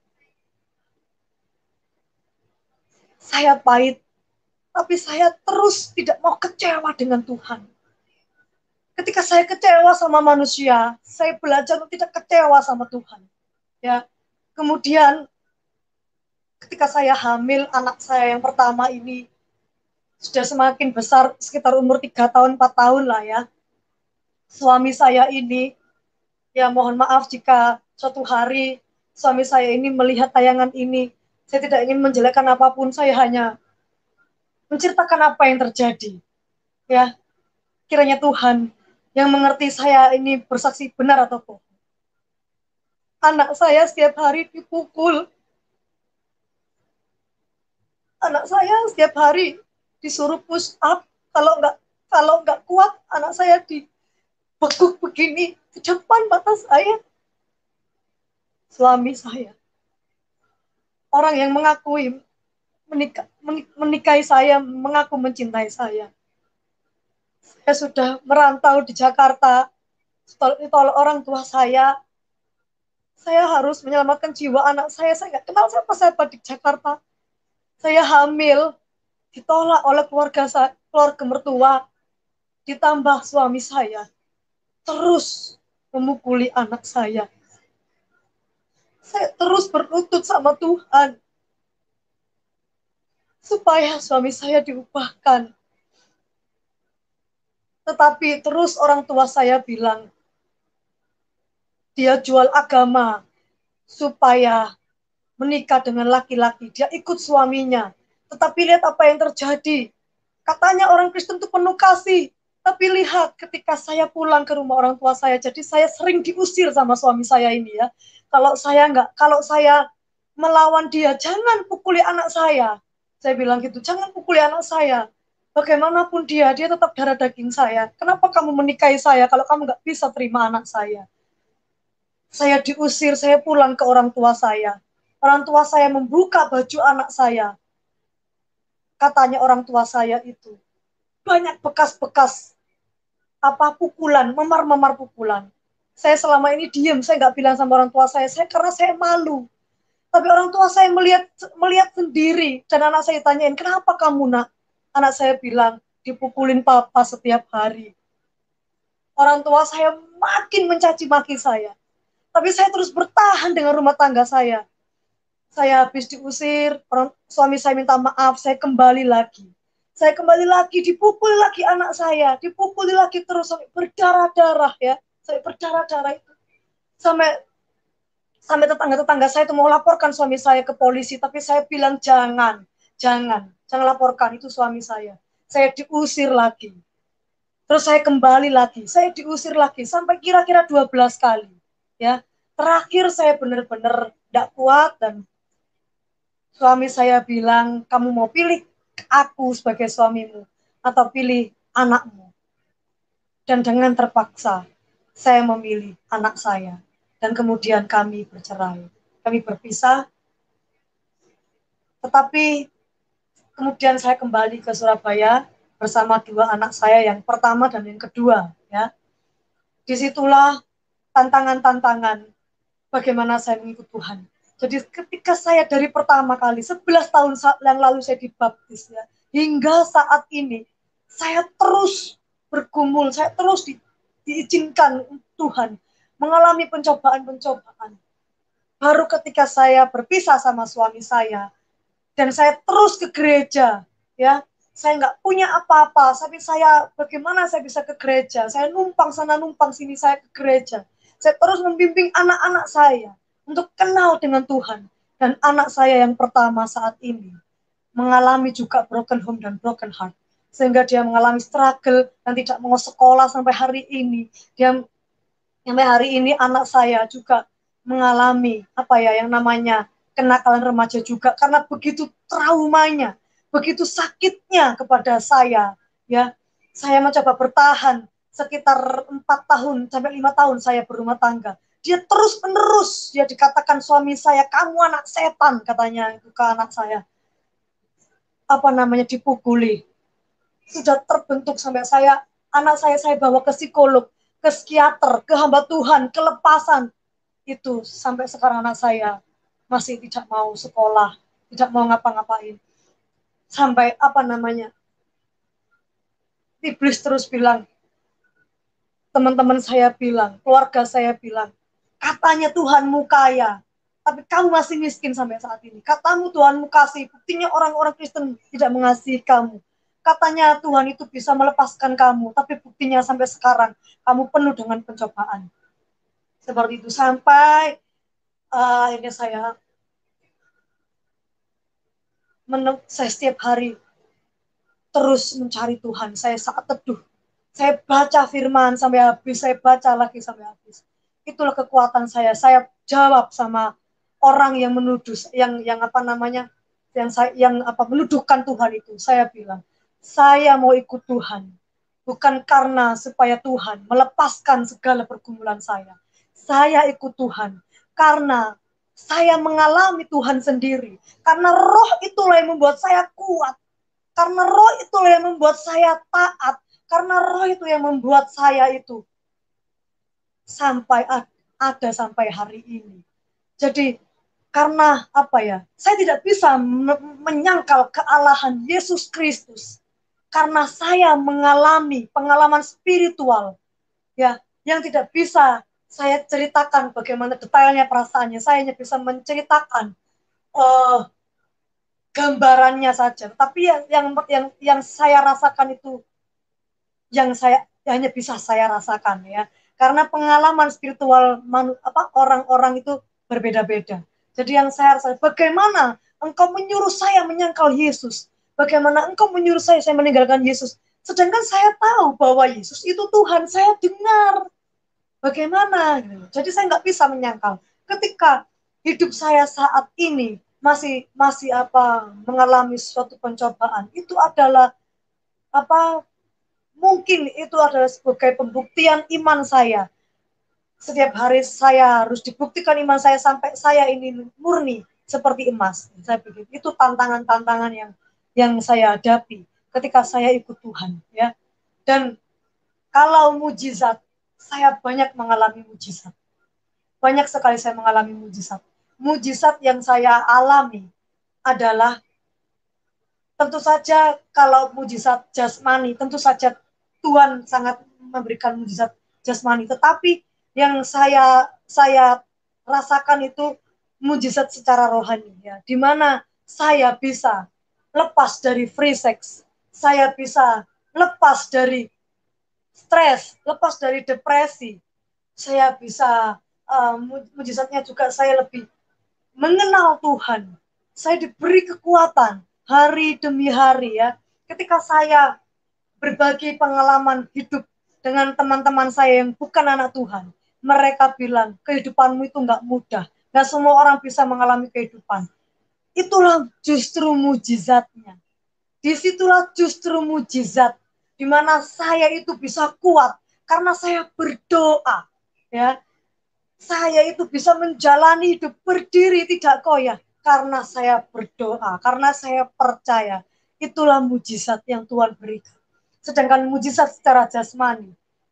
Saya pahit, tapi saya terus tidak mau kecewa dengan Tuhan. Ketika saya kecewa sama manusia, saya belajar untuk tidak kecewa sama Tuhan. Ya, kemudian ketika saya hamil anak saya yang pertama ini sudah semakin besar, sekitar umur tiga tahun, empat tahun lah ya. Suami saya ini, ya mohon maaf jika suatu hari suami saya ini melihat tayangan ini, saya tidak ingin menjelekkan apapun, saya hanya menceritakan apa yang terjadi. Ya, kiranya Tuhan yang mengerti saya ini bersaksi benar atau bohong. Anak saya setiap hari dipukul. Anak saya setiap hari disuruh push up. Kalau nggak kalau nggak kuat, anak saya dibekuk begini di depan mata saya. Suami saya, orang yang mengakui menikah, menikahi saya, mengaku mencintai saya. Saya sudah merantau di Jakarta, ditolak orang tua saya. Saya harus menyelamatkan jiwa anak saya. Saya nggak kenal siapa-siapa di Jakarta. Saya hamil, ditolak oleh keluarga saya, keluarga mertua, ditambah suami saya terus memukuli anak saya. Saya terus berlutut sama Tuhan supaya suami saya diubahkan. Tetapi terus orang tua saya bilang, dia jual agama supaya menikah dengan laki-laki. Dia ikut suaminya. Tetapi lihat apa yang terjadi. Katanya orang Kristen itu penuh kasih. Tapi lihat ketika saya pulang ke rumah orang tua saya, jadi saya sering diusir sama suami saya ini ya. Kalau saya enggak, kalau saya melawan dia, jangan pukuli anak saya. Saya bilang gitu, jangan pukuli anak saya. Bagaimanapun dia, dia tetap darah daging saya. Kenapa kamu menikahi saya kalau kamu enggak bisa terima anak saya? Saya diusir, saya pulang ke orang tua saya. Orang tua saya membuka baju anak saya. Katanya orang tua saya itu banyak bekas-bekas apa pukulan, memar-memar pukulan. Saya selama ini diam, saya nggak bilang sama orang tua saya, saya karena saya malu. Tapi orang tua saya melihat melihat sendiri, dan anak saya tanyain, kenapa kamu nak? Anak saya bilang, dipukulin papa setiap hari. Orang tua saya makin mencaci maki saya. Tapi saya terus bertahan dengan rumah tangga saya. Saya habis diusir, orang, suami saya minta maaf, saya kembali lagi. Saya kembali lagi, dipukul lagi anak saya, dipukul lagi terus sampai berdarah-darah ya, sampai berdarah-darah itu. Sampai sampai tetangga-tetangga saya itu mau laporkan suami saya ke polisi, tapi saya bilang jangan, jangan, jangan laporkan, itu suami saya. Saya diusir lagi. Terus saya kembali lagi, saya diusir lagi sampai kira-kira dua belas kali. Ya, terakhir saya benar-benar tidak kuat dan suami saya bilang, kamu mau pilih aku sebagai suamimu atau pilih anakmu. Dan dengan terpaksa saya memilih anak saya dan kemudian kami bercerai. Kami berpisah. Tetapi kemudian saya kembali ke Surabaya bersama dua anak saya, yang pertama dan yang kedua, ya. Disitulah tantangan-tantangan bagaimana saya mengikut Tuhan. Jadi ketika saya dari pertama kali sebelas tahun yang lalu saya dibaptis, ya, hingga saat ini saya terus bergumul, saya terus di, diizinkan Tuhan mengalami pencobaan-pencobaan. Baru ketika saya berpisah sama suami saya dan saya terus ke gereja, ya, saya nggak punya apa-apa, tapi saya bagaimana saya bisa ke gereja? Saya numpang sana numpang sini, saya ke gereja. Saya terus membimbing anak-anak saya untuk kenal dengan Tuhan. Dan anak saya yang pertama saat ini mengalami juga broken home dan broken heart. Sehingga dia mengalami struggle dan tidak mau sekolah sampai hari ini. Dia sampai hari ini anak saya juga mengalami apa ya yang namanya kenakalan remaja juga, karena begitu traumanya, begitu sakitnya kepada saya, ya. Saya mencoba bertahan sekitar empat tahun sampai lima tahun saya berumah tangga. Dia terus menerus, dia dikatakan suami saya, kamu anak setan, katanya ke anak saya. Apa namanya, dipukuli. Sudah terbentuk sampai saya, anak saya saya bawa ke psikolog, ke psikiater, ke hamba Tuhan, kelepasan. Itu sampai sekarang anak saya masih tidak mau sekolah, tidak mau ngapa-ngapain. Sampai apa namanya, iblis terus bilang, teman-teman saya bilang, keluarga saya bilang, katanya Tuhanmu kaya, tapi kamu masih miskin sampai saat ini. Katamu Tuhanmu kasih, buktinya orang-orang Kristen tidak mengasihi kamu. Katanya Tuhan itu bisa melepaskan kamu, tapi buktinya sampai sekarang kamu penuh dengan pencobaan. Seperti itu sampai uh, akhirnya saya men- saya setiap hari terus mencari Tuhan. Saya saat teduh, saya baca firman sampai habis, saya baca lagi sampai habis. Itulah kekuatan saya. Saya jawab sama orang yang menuduh, yang yang apa namanya, yang saya yang apa menuduhkan Tuhan itu. Saya bilang, saya mau ikut Tuhan, bukan karena supaya Tuhan melepaskan segala pergumulan saya. Saya ikut Tuhan karena saya mengalami Tuhan sendiri. Karena roh itulah yang membuat saya kuat. Karena roh itulah yang membuat saya taat. Karena roh itu yang membuat saya itu sampai ada sampai hari ini. Jadi karena apa ya, saya tidak bisa menyangkal kealahan Yesus Kristus. Karena saya mengalami pengalaman spiritual, ya, yang tidak bisa saya ceritakan bagaimana detailnya perasaannya. Saya hanya bisa menceritakan uh, gambarannya saja. Tapi yang yang yang yang saya rasakan itu yang saya hanya bisa saya rasakan, ya. Karena pengalaman spiritual manu, apa orang-orang itu berbeda-beda. Jadi yang saya rasakan, bagaimana engkau menyuruh saya menyangkal Yesus? Bagaimana engkau menyuruh saya saya meninggalkan Yesus? Sedangkan saya tahu bahwa Yesus itu Tuhan, saya dengar. Bagaimana? Jadi saya nggak bisa menyangkal. Ketika hidup saya saat ini masih masih apa mengalami suatu pencobaan, itu adalah apa mungkin itu adalah sebagai pembuktian iman saya. Setiap hari saya harus dibuktikan iman saya sampai saya ini murni seperti emas. Saya pikir itu tantangan-tantangan yang yang saya hadapi ketika saya ikut Tuhan, ya. Dan kalau mujizat, saya banyak mengalami mujizat. Banyak sekali saya mengalami mujizat. Mujizat yang saya alami adalah tentu saja kalau mujizat jasmani, tentu saja Tuhan sangat memberikan mujizat jasmani. Tetapi yang saya saya rasakan itu mujizat secara rohani ya, di mana saya bisa lepas dari free sex, saya bisa lepas dari stres, lepas dari depresi, saya bisa uh, mujizatnya juga saya lebih mengenal Tuhan. Saya diberi kekuatan hari demi hari ya. Ketika saya berbagi pengalaman hidup dengan teman-teman saya yang bukan anak Tuhan, mereka bilang kehidupanmu itu nggak mudah. Nggak semua orang bisa mengalami kehidupan. Itulah justru mujizatnya. Disitulah justru mujizat, di mana saya itu bisa kuat karena saya berdoa. Ya, saya itu bisa menjalani hidup berdiri tidak goyah karena saya berdoa, karena saya percaya. Itulah mujizat yang Tuhan berikan. Sedangkan mujizat secara jasmani,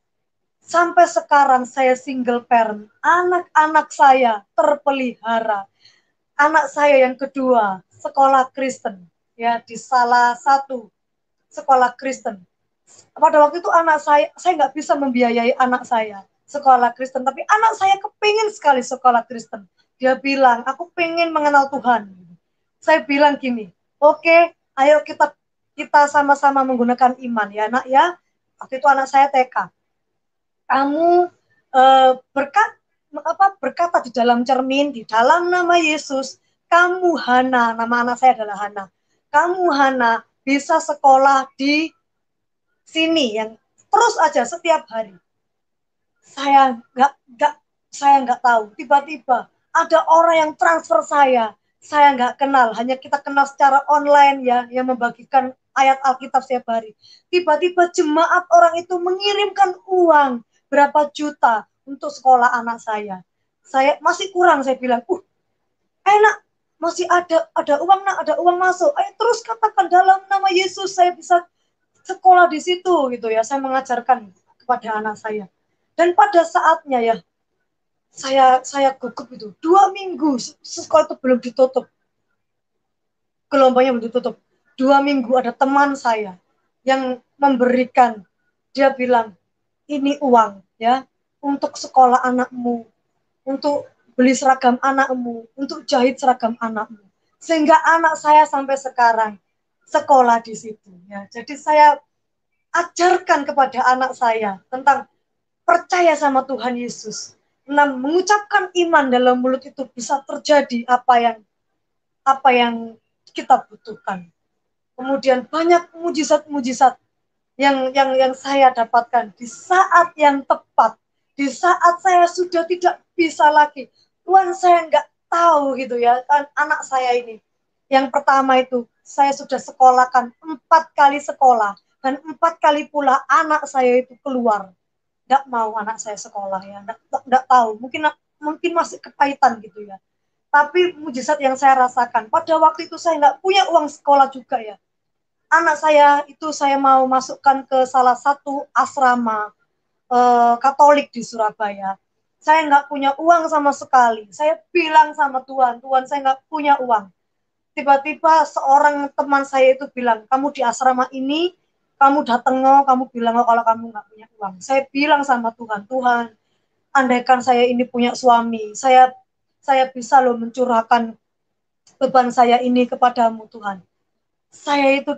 sampai sekarang saya single parent, anak-anak saya terpelihara. Anak saya yang kedua sekolah Kristen, ya, di salah satu sekolah Kristen. Pada waktu itu anak saya, saya nggak bisa membiayai anak saya sekolah Kristen, tapi anak saya kepingin sekali sekolah Kristen. Dia bilang, aku pengen mengenal Tuhan. Saya bilang gini, oke, okay, ayo kita kita sama-sama menggunakan iman ya nak ya. Waktu itu anak saya T K. Kamu eh, berkat apa berkata di dalam cermin, di dalam nama Yesus, kamu Hana, nama anak saya adalah Hana. Kamu Hana bisa sekolah di sini yang terus aja setiap hari. Saya nggak nggak saya nggak tahu. Tiba-tiba ada orang yang transfer saya. Saya nggak kenal, hanya kita kenal secara online ya, yang membagikan ayat Alkitab setiap hari. Tiba-tiba jemaat orang itu mengirimkan uang berapa juta untuk sekolah anak saya. Saya masih kurang, saya bilang, uh, enak, masih ada ada uang nak, ada uang masuk. Ayo terus katakan dalam nama Yesus saya bisa sekolah di situ gitu ya. Saya mengajarkan kepada anak saya. Dan pada saatnya ya, saya saya gugup itu. Dua minggu sekolah itu belum ditutup. Gelombangnya belum ditutup. Dua minggu ada teman saya yang memberikan. Dia bilang, ini uang ya untuk sekolah anakmu, untuk beli seragam anakmu, untuk jahit seragam anakmu. Sehingga anak saya sampai sekarang sekolah di situ. Ya. Jadi saya ajarkan kepada anak saya tentang percaya sama Tuhan Yesus. Nah, mengucapkan iman dalam mulut itu bisa terjadi apa yang apa yang kita butuhkan. Kemudian banyak mujizat-mujizat yang yang yang saya dapatkan di saat yang tepat, di saat saya sudah tidak bisa lagi. Tuhan, saya nggak tahu gitu ya, anak saya ini. Yang pertama itu saya sudah sekolahkan empat kali sekolah dan empat kali pula anak saya itu keluar. Nggak mau anak saya sekolah ya, nggak, nggak tahu, mungkin mungkin masih kepahitan gitu ya. Tapi mujizat yang saya rasakan, pada waktu itu saya nggak punya uang sekolah juga ya. Anak saya itu saya mau masukkan ke salah satu asrama eh, Katolik di Surabaya. Saya nggak punya uang sama sekali. Saya bilang sama Tuhan, Tuhan saya nggak punya uang. Tiba-tiba seorang teman saya itu bilang, kamu di asrama ini, kamu datang no, kamu bilang no, kalau kamu nggak punya uang. Saya bilang sama Tuhan, Tuhan, andaikan saya ini punya suami, saya saya bisa loh mencurahkan beban saya ini kepadamu Tuhan. Saya itu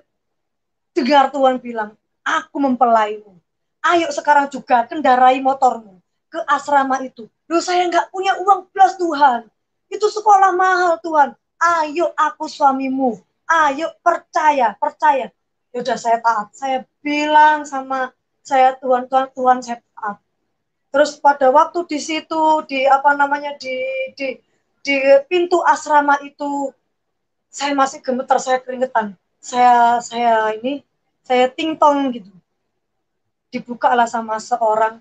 dengar Tuhan bilang, aku mempelaimu. Ayo sekarang juga kendarai motormu ke asrama itu. Loh saya nggak punya uang plus Tuhan. Itu sekolah mahal Tuhan. Ayo aku suamimu. Ayo percaya, percaya. Yaudah saya taat. Saya bilang sama saya Tuhan, Tuhan, Tuhan saya taat. Terus pada waktu di situ di apa namanya di di di pintu asrama itu saya masih gemetar, saya keringetan. Saya saya ini saya tingtong gitu. Dibukalah sama seorang.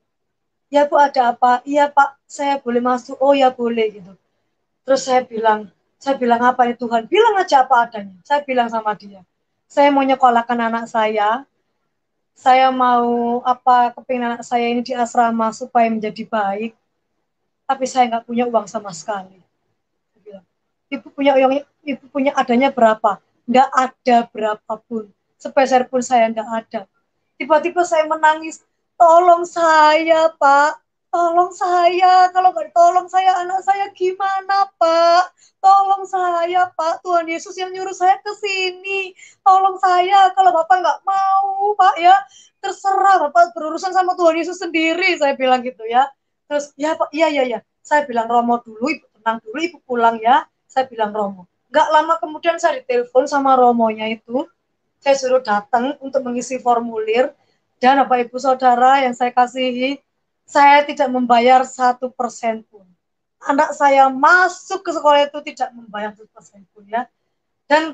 Ya Bu, ada apa? Iya Pak, saya boleh masuk. Oh ya boleh gitu. Terus saya bilang, saya bilang apa nih Tuhan? Bilang aja apa adanya. Saya bilang sama dia, saya mau nyekolahkan anak saya. Saya mau apa kepingin anak saya ini di asrama supaya menjadi baik. Tapi saya nggak punya uang sama sekali. Saya bilang, Ibu punya uang, Ibu punya adanya berapa? Nggak ada berapapun. Sepeser pun saya nggak ada. Tiba-tiba saya menangis, tolong saya Pak, tolong saya, kalau nggak tolong saya, anak saya gimana Pak? Tolong saya Pak, Tuhan Yesus yang nyuruh saya ke sini. Tolong saya, kalau Bapak nggak mau Pak ya, terserah Bapak berurusan sama Tuhan Yesus sendiri, saya bilang gitu ya. Terus, ya Pak, iya, iya, iya. Saya bilang, Romo dulu, Ibu tenang dulu, Ibu pulang ya. Saya bilang Romo. Nggak lama kemudian saya ditelepon sama Romonya itu. Saya suruh datang untuk mengisi formulir. Dan Bapak Ibu Saudara yang saya kasihi, saya tidak membayar satu persen pun. Anak saya masuk ke sekolah itu tidak membayar satu persen pun ya. Dan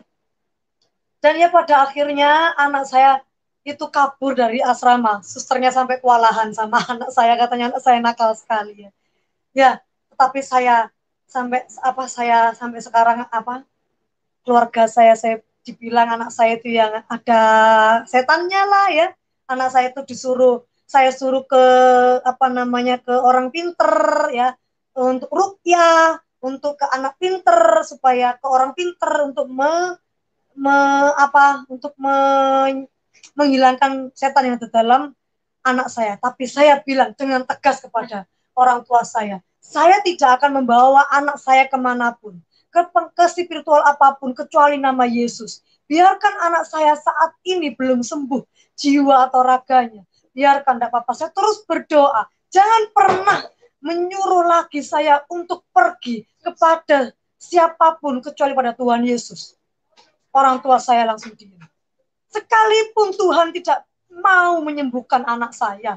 dan ya pada akhirnya anak saya itu kabur dari asrama. Susternya sampai kewalahan sama anak saya, katanya anak saya nakal sekali ya. Ya, tetapi saya sampai apa saya sampai sekarang apa keluarga saya saya dibilang anak saya itu yang ada setannya lah ya. Anak saya itu disuruh saya suruh ke apa namanya ke orang pinter ya untuk rukyah, untuk ke anak pinter supaya ke orang pinter untuk me, me apa untuk me, menghilangkan setan yang ada dalam anak saya. Tapi saya bilang dengan tegas kepada orang tua saya, saya tidak akan membawa anak saya kemanapun, ke, ke spiritual apapun, kecuali nama Yesus. Biarkan anak saya saat ini belum sembuh, jiwa atau raganya. Biarkan, tidak apa-apa, saya terus berdoa. Jangan pernah menyuruh lagi saya untuk pergi kepada siapapun, kecuali pada Tuhan Yesus. Orang tua saya langsung diam. Sekalipun Tuhan tidak mau menyembuhkan anak saya,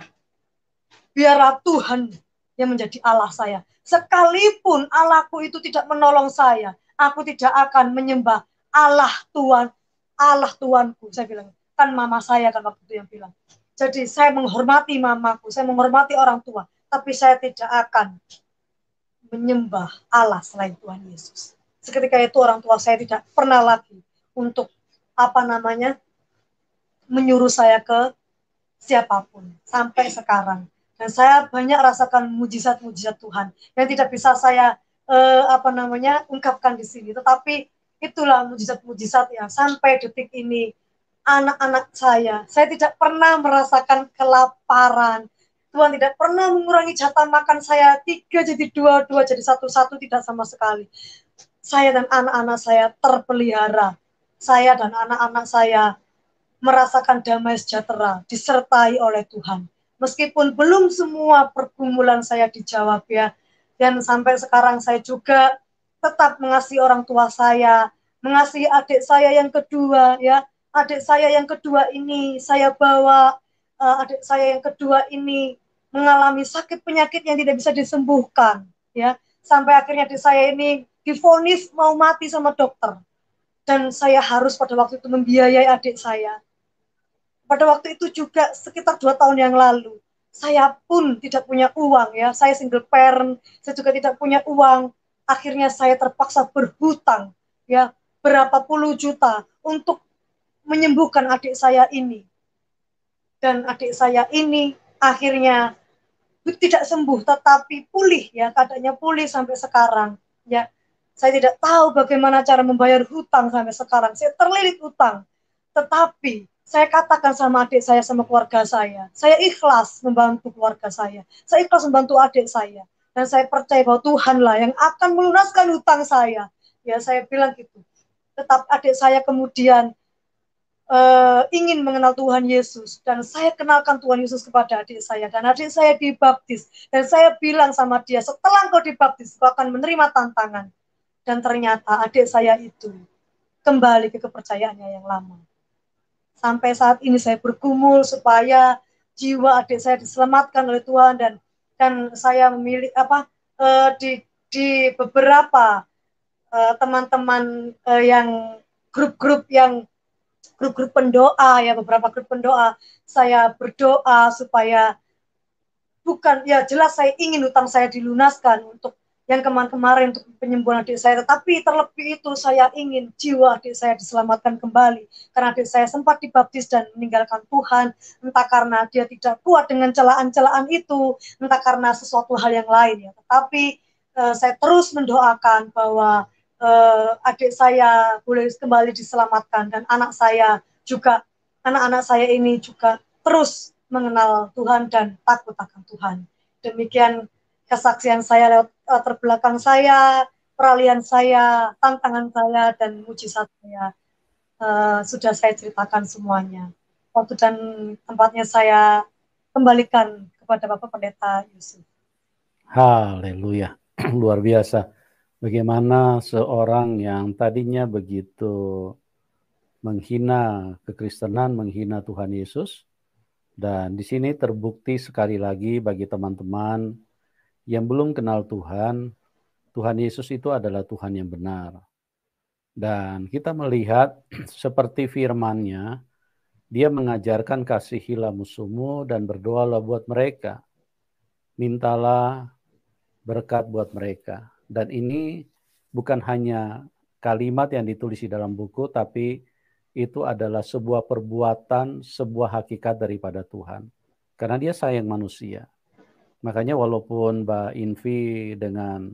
biarlah Tuhan yang menjadi Allah saya. Sekalipun Allahku itu tidak menolong saya, aku tidak akan menyembah Allah Tuhan, Allah Tuanku. Saya bilang, kan mama saya kan waktu itu yang bilang. Jadi saya menghormati mamaku, saya menghormati orang tua, tapi saya tidak akan menyembah Allah selain Tuhan Yesus. Seketika itu orang tua saya tidak pernah lagi untuk apa namanya menyuruh saya ke siapapun sampai sekarang. Dan saya banyak rasakan mujizat-mujizat Tuhan yang tidak bisa saya eh, apa namanya ungkapkan di sini. Tetapi itulah mujizat-mujizat ya sampai detik ini anak-anak saya. Saya tidak pernah merasakan kelaparan. Tuhan tidak pernah mengurangi jatah makan saya tiga jadi dua, dua jadi satu, satu tidak sama sekali. Saya dan anak-anak saya terpelihara. Saya dan anak-anak saya merasakan damai sejahtera, disertai oleh Tuhan. Meskipun belum semua pergumulan saya dijawab ya, dan sampai sekarang saya juga tetap mengasihi orang tua saya, mengasihi adik saya yang kedua ya, adik saya yang kedua ini saya bawa, uh, adik saya yang kedua ini mengalami sakit penyakit yang tidak bisa disembuhkan ya, sampai akhirnya adik saya ini divonis mau mati sama dokter. Dan saya harus pada waktu itu membiayai adik saya. Pada waktu itu juga sekitar dua tahun yang lalu, saya pun tidak punya uang ya, saya single parent, saya juga tidak punya uang. Akhirnya saya terpaksa berhutang ya berapa puluh juta untuk menyembuhkan adik saya ini. Dan adik saya ini akhirnya tidak sembuh tetapi pulih ya, keadaannya pulih sampai sekarang ya. Saya tidak tahu bagaimana cara membayar hutang sampai sekarang. Saya terlilit hutang. Tetapi saya katakan sama adik saya, sama keluarga saya, saya ikhlas membantu keluarga saya. Saya ikhlas membantu adik saya. Dan saya percaya bahwa Tuhanlah yang akan melunaskan hutang saya. Ya, saya bilang gitu. Tetap adik saya kemudian uh, ingin mengenal Tuhan Yesus. Dan saya kenalkan Tuhan Yesus kepada adik saya. Dan adik saya dibaptis. Dan saya bilang sama dia, setelah kau dibaptis, kau akan menerima tantangan. Dan ternyata adik saya itu kembali ke kepercayaannya yang lama. Sampai saat ini saya bergumul supaya jiwa adik saya diselamatkan oleh Tuhan. Dan dan saya memilih apa uh, di di beberapa uh, teman-teman uh, yang grup-grup yang grup-grup pendoa ya, beberapa grup pendoa, saya berdoa supaya bukan ya jelas saya ingin hutang saya dilunaskan untuk yang kemarin-kemarin untuk penyembuhan adik saya, tetapi terlebih itu saya ingin jiwa adik saya diselamatkan kembali, karena adik saya sempat dibaptis dan meninggalkan Tuhan, entah karena dia tidak kuat dengan celaan-celaan itu, entah karena sesuatu hal yang lain ya, tetapi eh, saya terus mendoakan bahwa eh, adik saya boleh kembali diselamatkan, dan anak saya juga, anak-anak saya ini juga terus mengenal Tuhan dan takut akan Tuhan. Demikian kesaksian saya lewat uh, terbelakang saya, peralihan saya, tantangan saya, dan mujizat saya. Uh, sudah saya ceritakan semuanya. Waktu dan tempatnya saya kembalikan kepada Bapak Pendeta Yusuf. Haleluya. Luar biasa. Bagaimana seorang yang tadinya begitu menghina kekristenan, menghina Tuhan Yesus, dan di sini terbukti sekali lagi bagi teman-teman yang belum kenal Tuhan, Tuhan Yesus itu adalah Tuhan yang benar. Dan kita melihat seperti firman-Nya, Dia mengajarkan kasihilah musuhmu dan berdoalah buat mereka. Mintalah berkat buat mereka. Dan ini bukan hanya kalimat yang ditulis di dalam buku, tapi itu adalah sebuah perbuatan, sebuah hakikat daripada Tuhan. Karena Dia sayang manusia. Makanya walaupun Mbak Invi dengan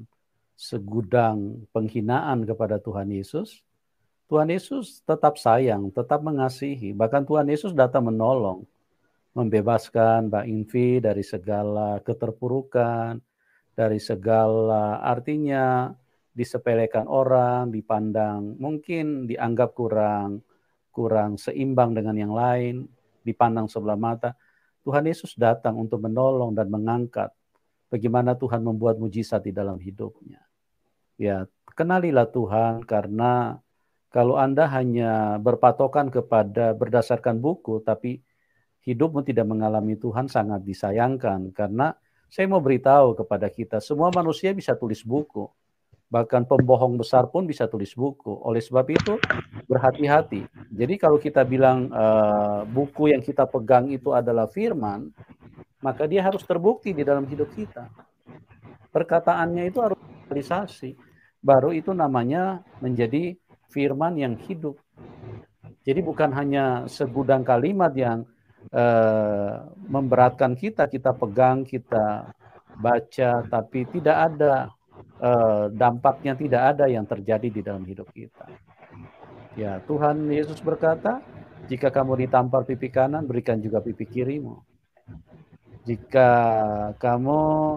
segudang penghinaan kepada Tuhan Yesus, Tuhan Yesus tetap sayang, tetap mengasihi. Bahkan Tuhan Yesus datang menolong, membebaskan Mbak Invi dari segala keterpurukan, dari segala artinya disepelekan orang, dipandang mungkin dianggap kurang kurang seimbang dengan yang lain, dipandang sebelah mata. Tuhan Yesus datang untuk menolong dan mengangkat bagaimana Tuhan membuat mujizat di dalam hidupnya. Ya, kenalilah Tuhan, karena kalau Anda hanya berpatokan kepada berdasarkan buku, tapi hidupmu tidak mengalami Tuhan, sangat disayangkan. Karena saya mau beritahu kepada kita, semua manusia bisa tulis buku. Bahkan pembohong besar pun bisa tulis buku. Oleh sebab itu, berhati-hati. Jadi kalau kita bilang uh, buku yang kita pegang itu adalah firman, maka dia harus terbukti di dalam hidup kita. Perkataannya itu harus realisasi. Baru itu namanya menjadi firman yang hidup. Jadi bukan hanya segudang kalimat yang uh, memberatkan kita, kita pegang, kita baca, tapi tidak ada uh, dampaknya, tidak ada yang terjadi di dalam hidup kita. Ya, Tuhan Yesus berkata, jika kamu ditampar pipi kanan, berikan juga pipi kirimu. Jika kamu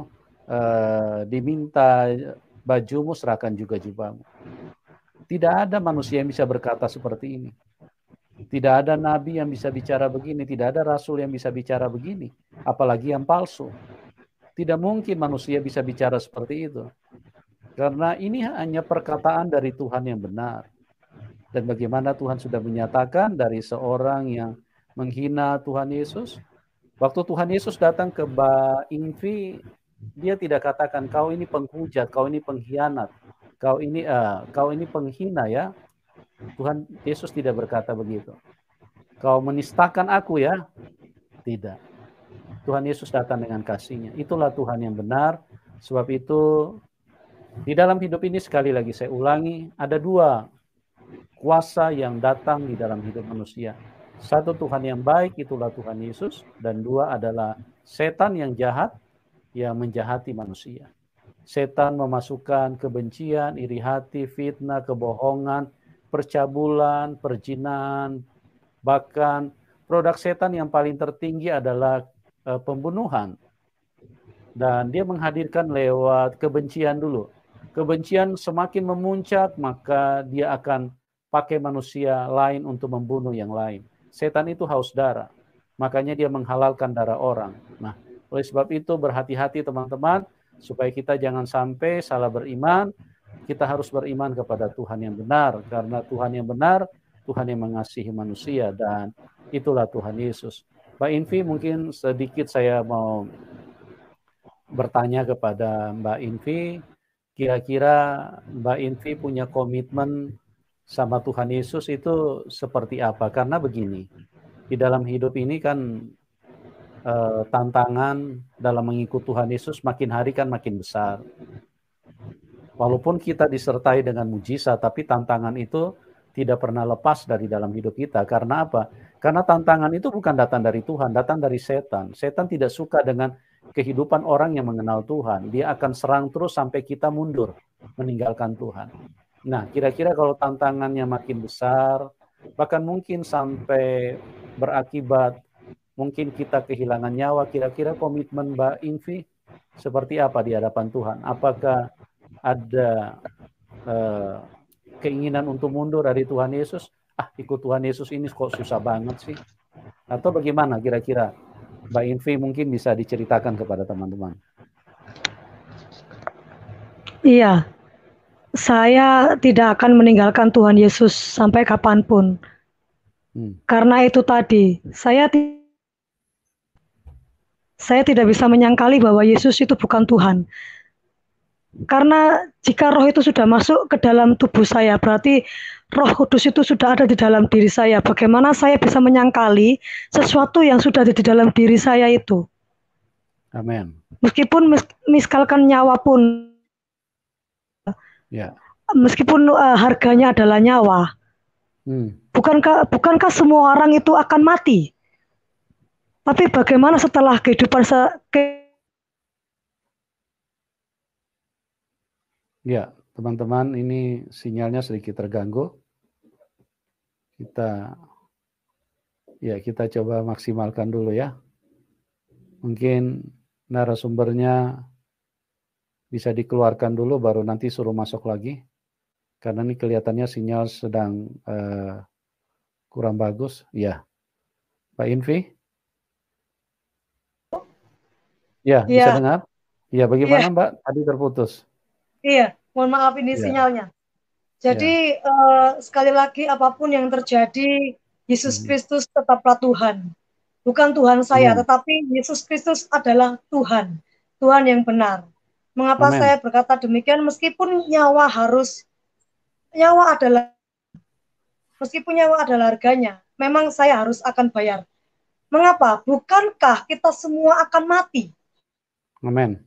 uh, diminta bajumu, serahkan juga jubahmu. Tidak ada manusia yang bisa berkata seperti ini. Tidak ada nabi yang bisa bicara begini, tidak ada rasul yang bisa bicara begini, apalagi yang palsu. Tidak mungkin manusia bisa bicara seperti itu. Karena ini hanya perkataan dari Tuhan yang benar. Dan bagaimana Tuhan sudah menyatakan dari seorang yang menghina Tuhan Yesus. Waktu Tuhan Yesus datang ke Mbak Invi, dia tidak katakan kau ini penghujat, kau ini pengkhianat, kau ini uh, kau ini penghina ya. Tuhan Yesus tidak berkata begitu. Kau menistakan aku ya? Tidak. Tuhan Yesus datang dengan kasih-Nya. Itulah Tuhan yang benar. Sebab itu di dalam hidup ini, sekali lagi saya ulangi, ada dua kuasa yang datang di dalam hidup manusia. Satu, Tuhan yang baik, itulah Tuhan Yesus. Dan dua adalah setan yang jahat, yang menjahati manusia. Setan memasukkan kebencian, iri hati, fitnah, kebohongan, percabulan, perjinahan, bahkan produk setan yang paling tertinggi adalah uh, pembunuhan. Dan dia menghadirkan lewat kebencian dulu. Kebencian semakin memuncak, maka dia akan pakai manusia lain untuk membunuh yang lain. Setan itu haus darah, makanya dia menghalalkan darah orang. Nah, oleh sebab itu berhati-hati teman-teman, supaya kita jangan sampai salah beriman. Kita harus beriman kepada Tuhan yang benar, karena Tuhan yang benar, Tuhan yang mengasihi manusia, dan itulah Tuhan Yesus. Mbak Invi, mungkin sedikit saya mau bertanya kepada Mbak Invi, kira-kira Mbak Invi punya komitmen sama Tuhan Yesus itu seperti apa? Karena begini, di dalam hidup ini kan eh, tantangan dalam mengikut Tuhan Yesus makin hari kan makin besar. Walaupun kita disertai dengan mujizat, tapi tantangan itu tidak pernah lepas dari dalam hidup kita. Karena apa? Karena tantangan itu bukan datang dari Tuhan, datang dari setan. Setan tidak suka dengan kehidupan orang yang mengenal Tuhan. Dia akan serang terus sampai kita mundur, meninggalkan Tuhan. Nah, kira-kira kalau tantangannya makin besar, bahkan mungkin sampai berakibat mungkin kita kehilangan nyawa, kira-kira komitmen Mbak Invi seperti apa di hadapan Tuhan? Apakah ada uh, keinginan untuk mundur dari Tuhan Yesus? Ah, ikut Tuhan Yesus ini kok susah banget sih? Atau bagaimana kira-kira? Mbak Invi mungkin bisa diceritakan kepada teman-teman. Iya, saya tidak akan meninggalkan Tuhan Yesus sampai kapanpun. Hmm. Karena itu tadi, saya saya tidak bisa menyangkali bahwa Yesus itu bukan Tuhan. Karena jika roh itu sudah masuk ke dalam tubuh saya, berarti Roh Kudus itu sudah ada di dalam diri saya. Bagaimana saya bisa menyangkali sesuatu yang sudah ada di dalam diri saya itu? Amin. Meskipun miskalkan nyawa pun, ya. Meskipun uh, harganya adalah nyawa, hmm. bukankah bukankah semua orang itu akan mati? Tapi bagaimana setelah kehidupan se ke Ya, teman-teman, ini sinyalnya sedikit terganggu. Kita ya kita coba maksimalkan dulu ya. Mungkin narasumbernya bisa dikeluarkan dulu baru nanti suruh masuk lagi. Karena ini kelihatannya sinyal sedang uh, kurang bagus. Ya. Pak Invi? Ya, ya, bisa dengar? Ya, bagaimana ya. Mbak? Tadi terputus. Iya, mohon maaf ini ya. sinyalnya. Jadi ya. uh, sekali lagi apapun yang terjadi, Yesus hmm. Kristus tetaplah Tuhan. Bukan Tuhan saya, Amen. Tetapi Yesus Kristus adalah Tuhan. Tuhan yang benar. Mengapa Amen. Saya berkata demikian? Meskipun nyawa harus, nyawa adalah, meskipun nyawa adalah harganya, memang saya harus akan bayar. Mengapa? Bukankah kita semua akan mati? Amin.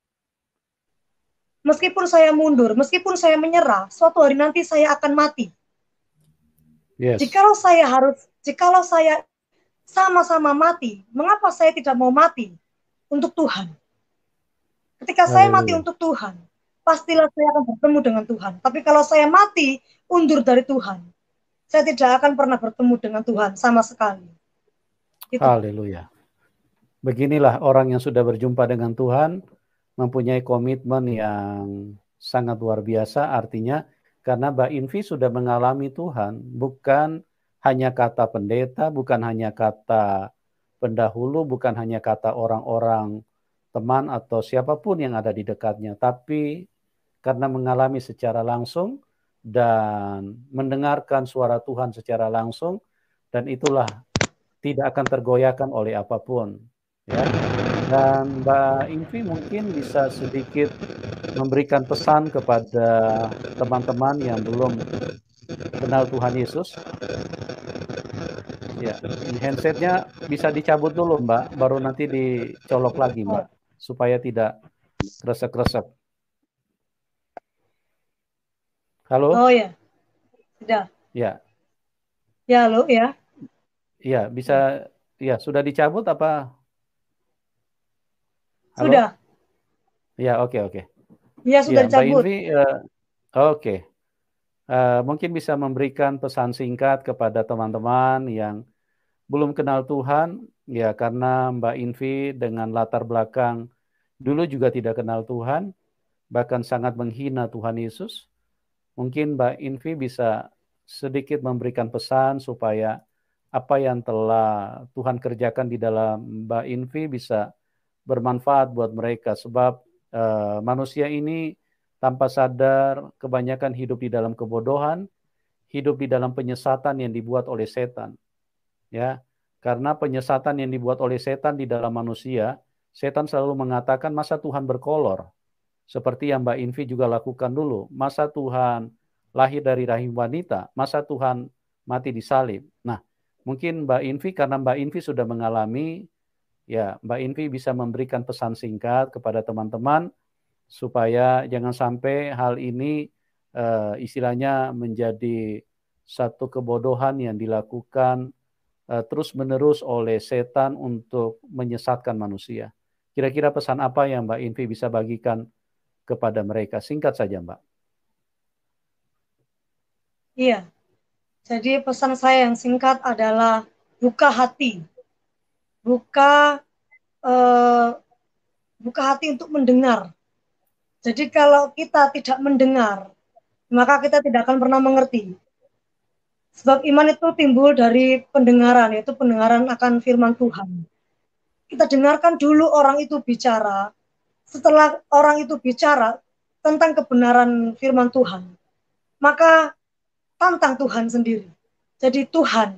Meskipun saya mundur, meskipun saya menyerah, suatu hari nanti saya akan mati. Yes. Jikalau saya harus, jikalau saya sama-sama mati, mengapa saya tidak mau mati untuk Tuhan? Ketika saya mati untuk Tuhan, pastilah saya akan bertemu dengan Tuhan. Tapi kalau saya mati undur dari Tuhan, saya tidak akan pernah bertemu dengan Tuhan sama sekali. Gitu. Haleluya. Beginilah orang yang sudah berjumpa dengan Tuhan, mempunyai komitmen yang sangat luar biasa. Artinya karena Mbak Invi sudah mengalami Tuhan, bukan hanya kata pendeta, bukan hanya kata pendahulu, bukan hanya kata orang-orang teman atau siapapun yang ada di dekatnya, tapi karena mengalami secara langsung dan mendengarkan suara Tuhan secara langsung, dan itulah tidak akan tergoyahkan oleh apapun. Ya. Dan Mbak Invi mungkin bisa sedikit memberikan pesan kepada teman-teman yang belum kenal Tuhan Yesus. Ya, handsetnya bisa dicabut dulu Mbak, baru nanti dicolok lagi Mbak, supaya tidak kresek-kresek. Halo? Oh ya, sudah. Ya. Ya, halo ya. Iya, bisa. Ya, sudah dicabut apa? Halo? Sudah. Ya, oke, oke. Iya, sudah ya, dicabut. Mbak Invi, uh, oke. Okay. Uh, mungkin bisa memberikan pesan singkat kepada teman-teman yang belum kenal Tuhan, ya karena Mbak Invi dengan latar belakang dulu juga tidak kenal Tuhan, bahkan sangat menghina Tuhan Yesus. Mungkin Mbak Invi bisa sedikit memberikan pesan supaya apa yang telah Tuhan kerjakan di dalam Mbak Invi bisa bermanfaat buat mereka. Sebab uh, manusia ini tanpa sadar kebanyakan hidup di dalam kebodohan, hidup di dalam penyesatan yang dibuat oleh setan. Ya, karena penyesatan yang dibuat oleh setan di dalam manusia, setan selalu mengatakan masa Tuhan berkolor. Seperti yang Mbak Invi juga lakukan dulu. Masa Tuhan lahir dari rahim wanita, masa Tuhan mati di salib. Nah, mungkin Mbak Invi, karena Mbak Invi sudah mengalami, ya Mbak Invi bisa memberikan pesan singkat kepada teman-teman, supaya jangan sampai hal ini uh, istilahnya menjadi satu kebodohan yang dilakukan uh, terus-menerus oleh setan untuk menyesatkan manusia. Kira-kira pesan apa yang Mbak Invi bisa bagikan kepada mereka? Singkat saja, Mbak. Iya, jadi pesan saya yang singkat adalah buka hati, buka uh, buka hati untuk mendengar. Jadi kalau kita tidak mendengar, maka kita tidak akan pernah mengerti. Sebab iman itu timbul dari pendengaran, yaitu pendengaran akan firman Tuhan. Kita dengarkan dulu orang itu bicara, setelah orang itu bicara tentang kebenaran firman Tuhan, maka tantang Tuhan sendiri. Jadi Tuhan,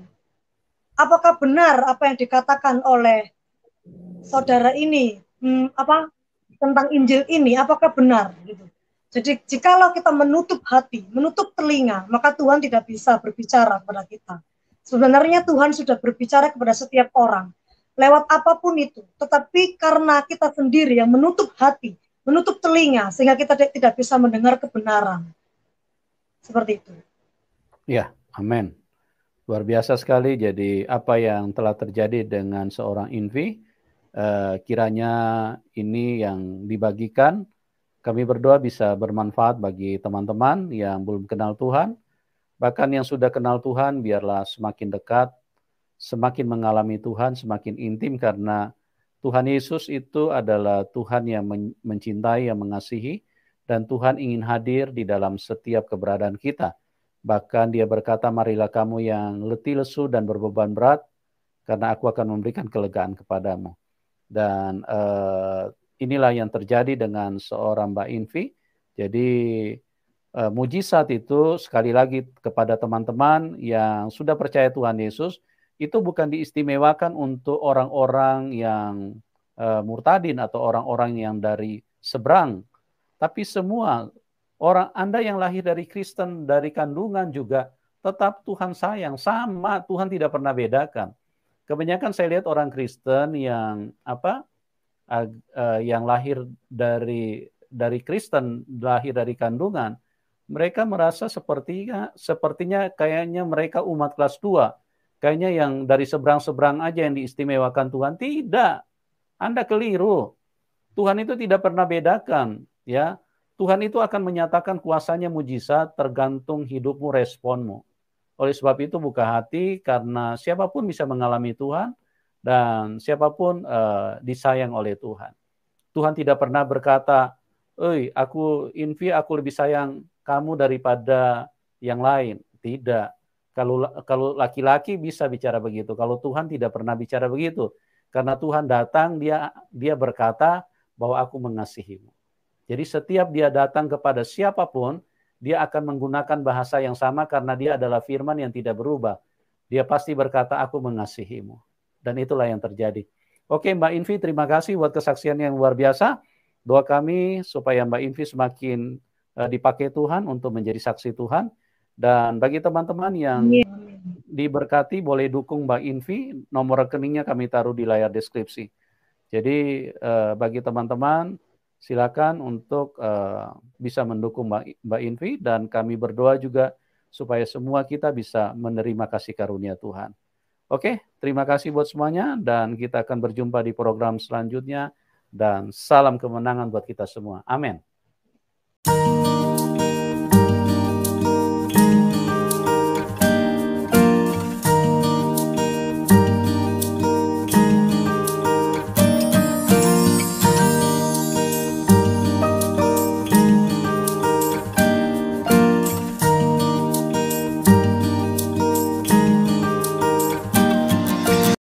apakah benar apa yang dikatakan oleh saudara ini, hmm, apa tentang Injil ini, apakah benar? Gitu. Jadi jikalau kita menutup hati, menutup telinga, maka Tuhan tidak bisa berbicara kepada kita. Sebenarnya Tuhan sudah berbicara kepada setiap orang, lewat apapun itu. Tetapi karena kita sendiri yang menutup hati, menutup telinga, sehingga kita tidak bisa mendengar kebenaran. Seperti itu. Ya, amin. Luar biasa sekali. Jadi apa yang telah terjadi dengan seorang Invi, eh, kiranya ini yang dibagikan, kami berdoa bisa bermanfaat bagi teman-teman yang belum kenal Tuhan. Bahkan yang sudah kenal Tuhan, biarlah semakin dekat, semakin mengalami Tuhan, semakin intim, karena Tuhan Yesus itu adalah Tuhan yang mencintai, yang mengasihi, dan Tuhan ingin hadir di dalam setiap keberadaan kita. Bahkan dia berkata, marilah kamu yang letih lesu dan berbeban berat, karena aku akan memberikan kelegaan kepadamu. Dan uh, inilah yang terjadi dengan seorang Mbak Invi. Jadi uh, mujizat itu sekali lagi kepada teman-teman yang sudah percaya Tuhan Yesus, itu bukan diistimewakan untuk orang-orang yang uh, murtadin atau orang-orang yang dari seberang. Tapi semua orang Anda yang lahir dari Kristen, dari kandungan juga tetap Tuhan sayang. Sama, Tuhan tidak pernah bedakan. Kebanyakan saya lihat orang Kristen yang apa uh, uh, yang lahir dari dari Kristen, lahir dari kandungan, mereka merasa sepertinya sepertinya kayaknya mereka umat kelas dua. Kayaknya yang dari seberang-seberang aja yang diistimewakan Tuhan. Tidak. Anda keliru. Tuhan itu tidak pernah bedakan, ya. Tuhan itu akan menyatakan kuasanya mujizat tergantung hidupmu, responmu. Oleh sebab itu buka hati, karena siapapun bisa mengalami Tuhan dan siapapun uh, disayang oleh Tuhan. Tuhan tidak pernah berkata, "Oi, aku Invi, aku lebih sayang kamu daripada yang lain." Tidak. Kalau kalau laki-laki bisa bicara begitu, kalau Tuhan tidak pernah bicara begitu. Karena Tuhan datang, dia dia berkata bahwa aku mengasihimu. Jadi setiap dia datang kepada siapapun, dia akan menggunakan bahasa yang sama karena dia adalah firman yang tidak berubah. Dia pasti berkata, aku mengasihimu. Dan itulah yang terjadi. Oke Mbak Invi, terima kasih buat kesaksian yang luar biasa. Doa kami supaya Mbak Invi semakin uh, dipakai Tuhan untuk menjadi saksi Tuhan. Dan bagi teman-teman yang diberkati, boleh dukung Mbak Invi. Nomor rekeningnya kami taruh di layar deskripsi. Jadi uh, bagi teman-teman, silakan untuk uh, bisa mendukung Mbak, Mbak Invi, dan kami berdoa juga supaya semua kita bisa menerima kasih karunia Tuhan. Oke, terima kasih buat semuanya, dan kita akan berjumpa di program selanjutnya, dan salam kemenangan buat kita semua. Amin.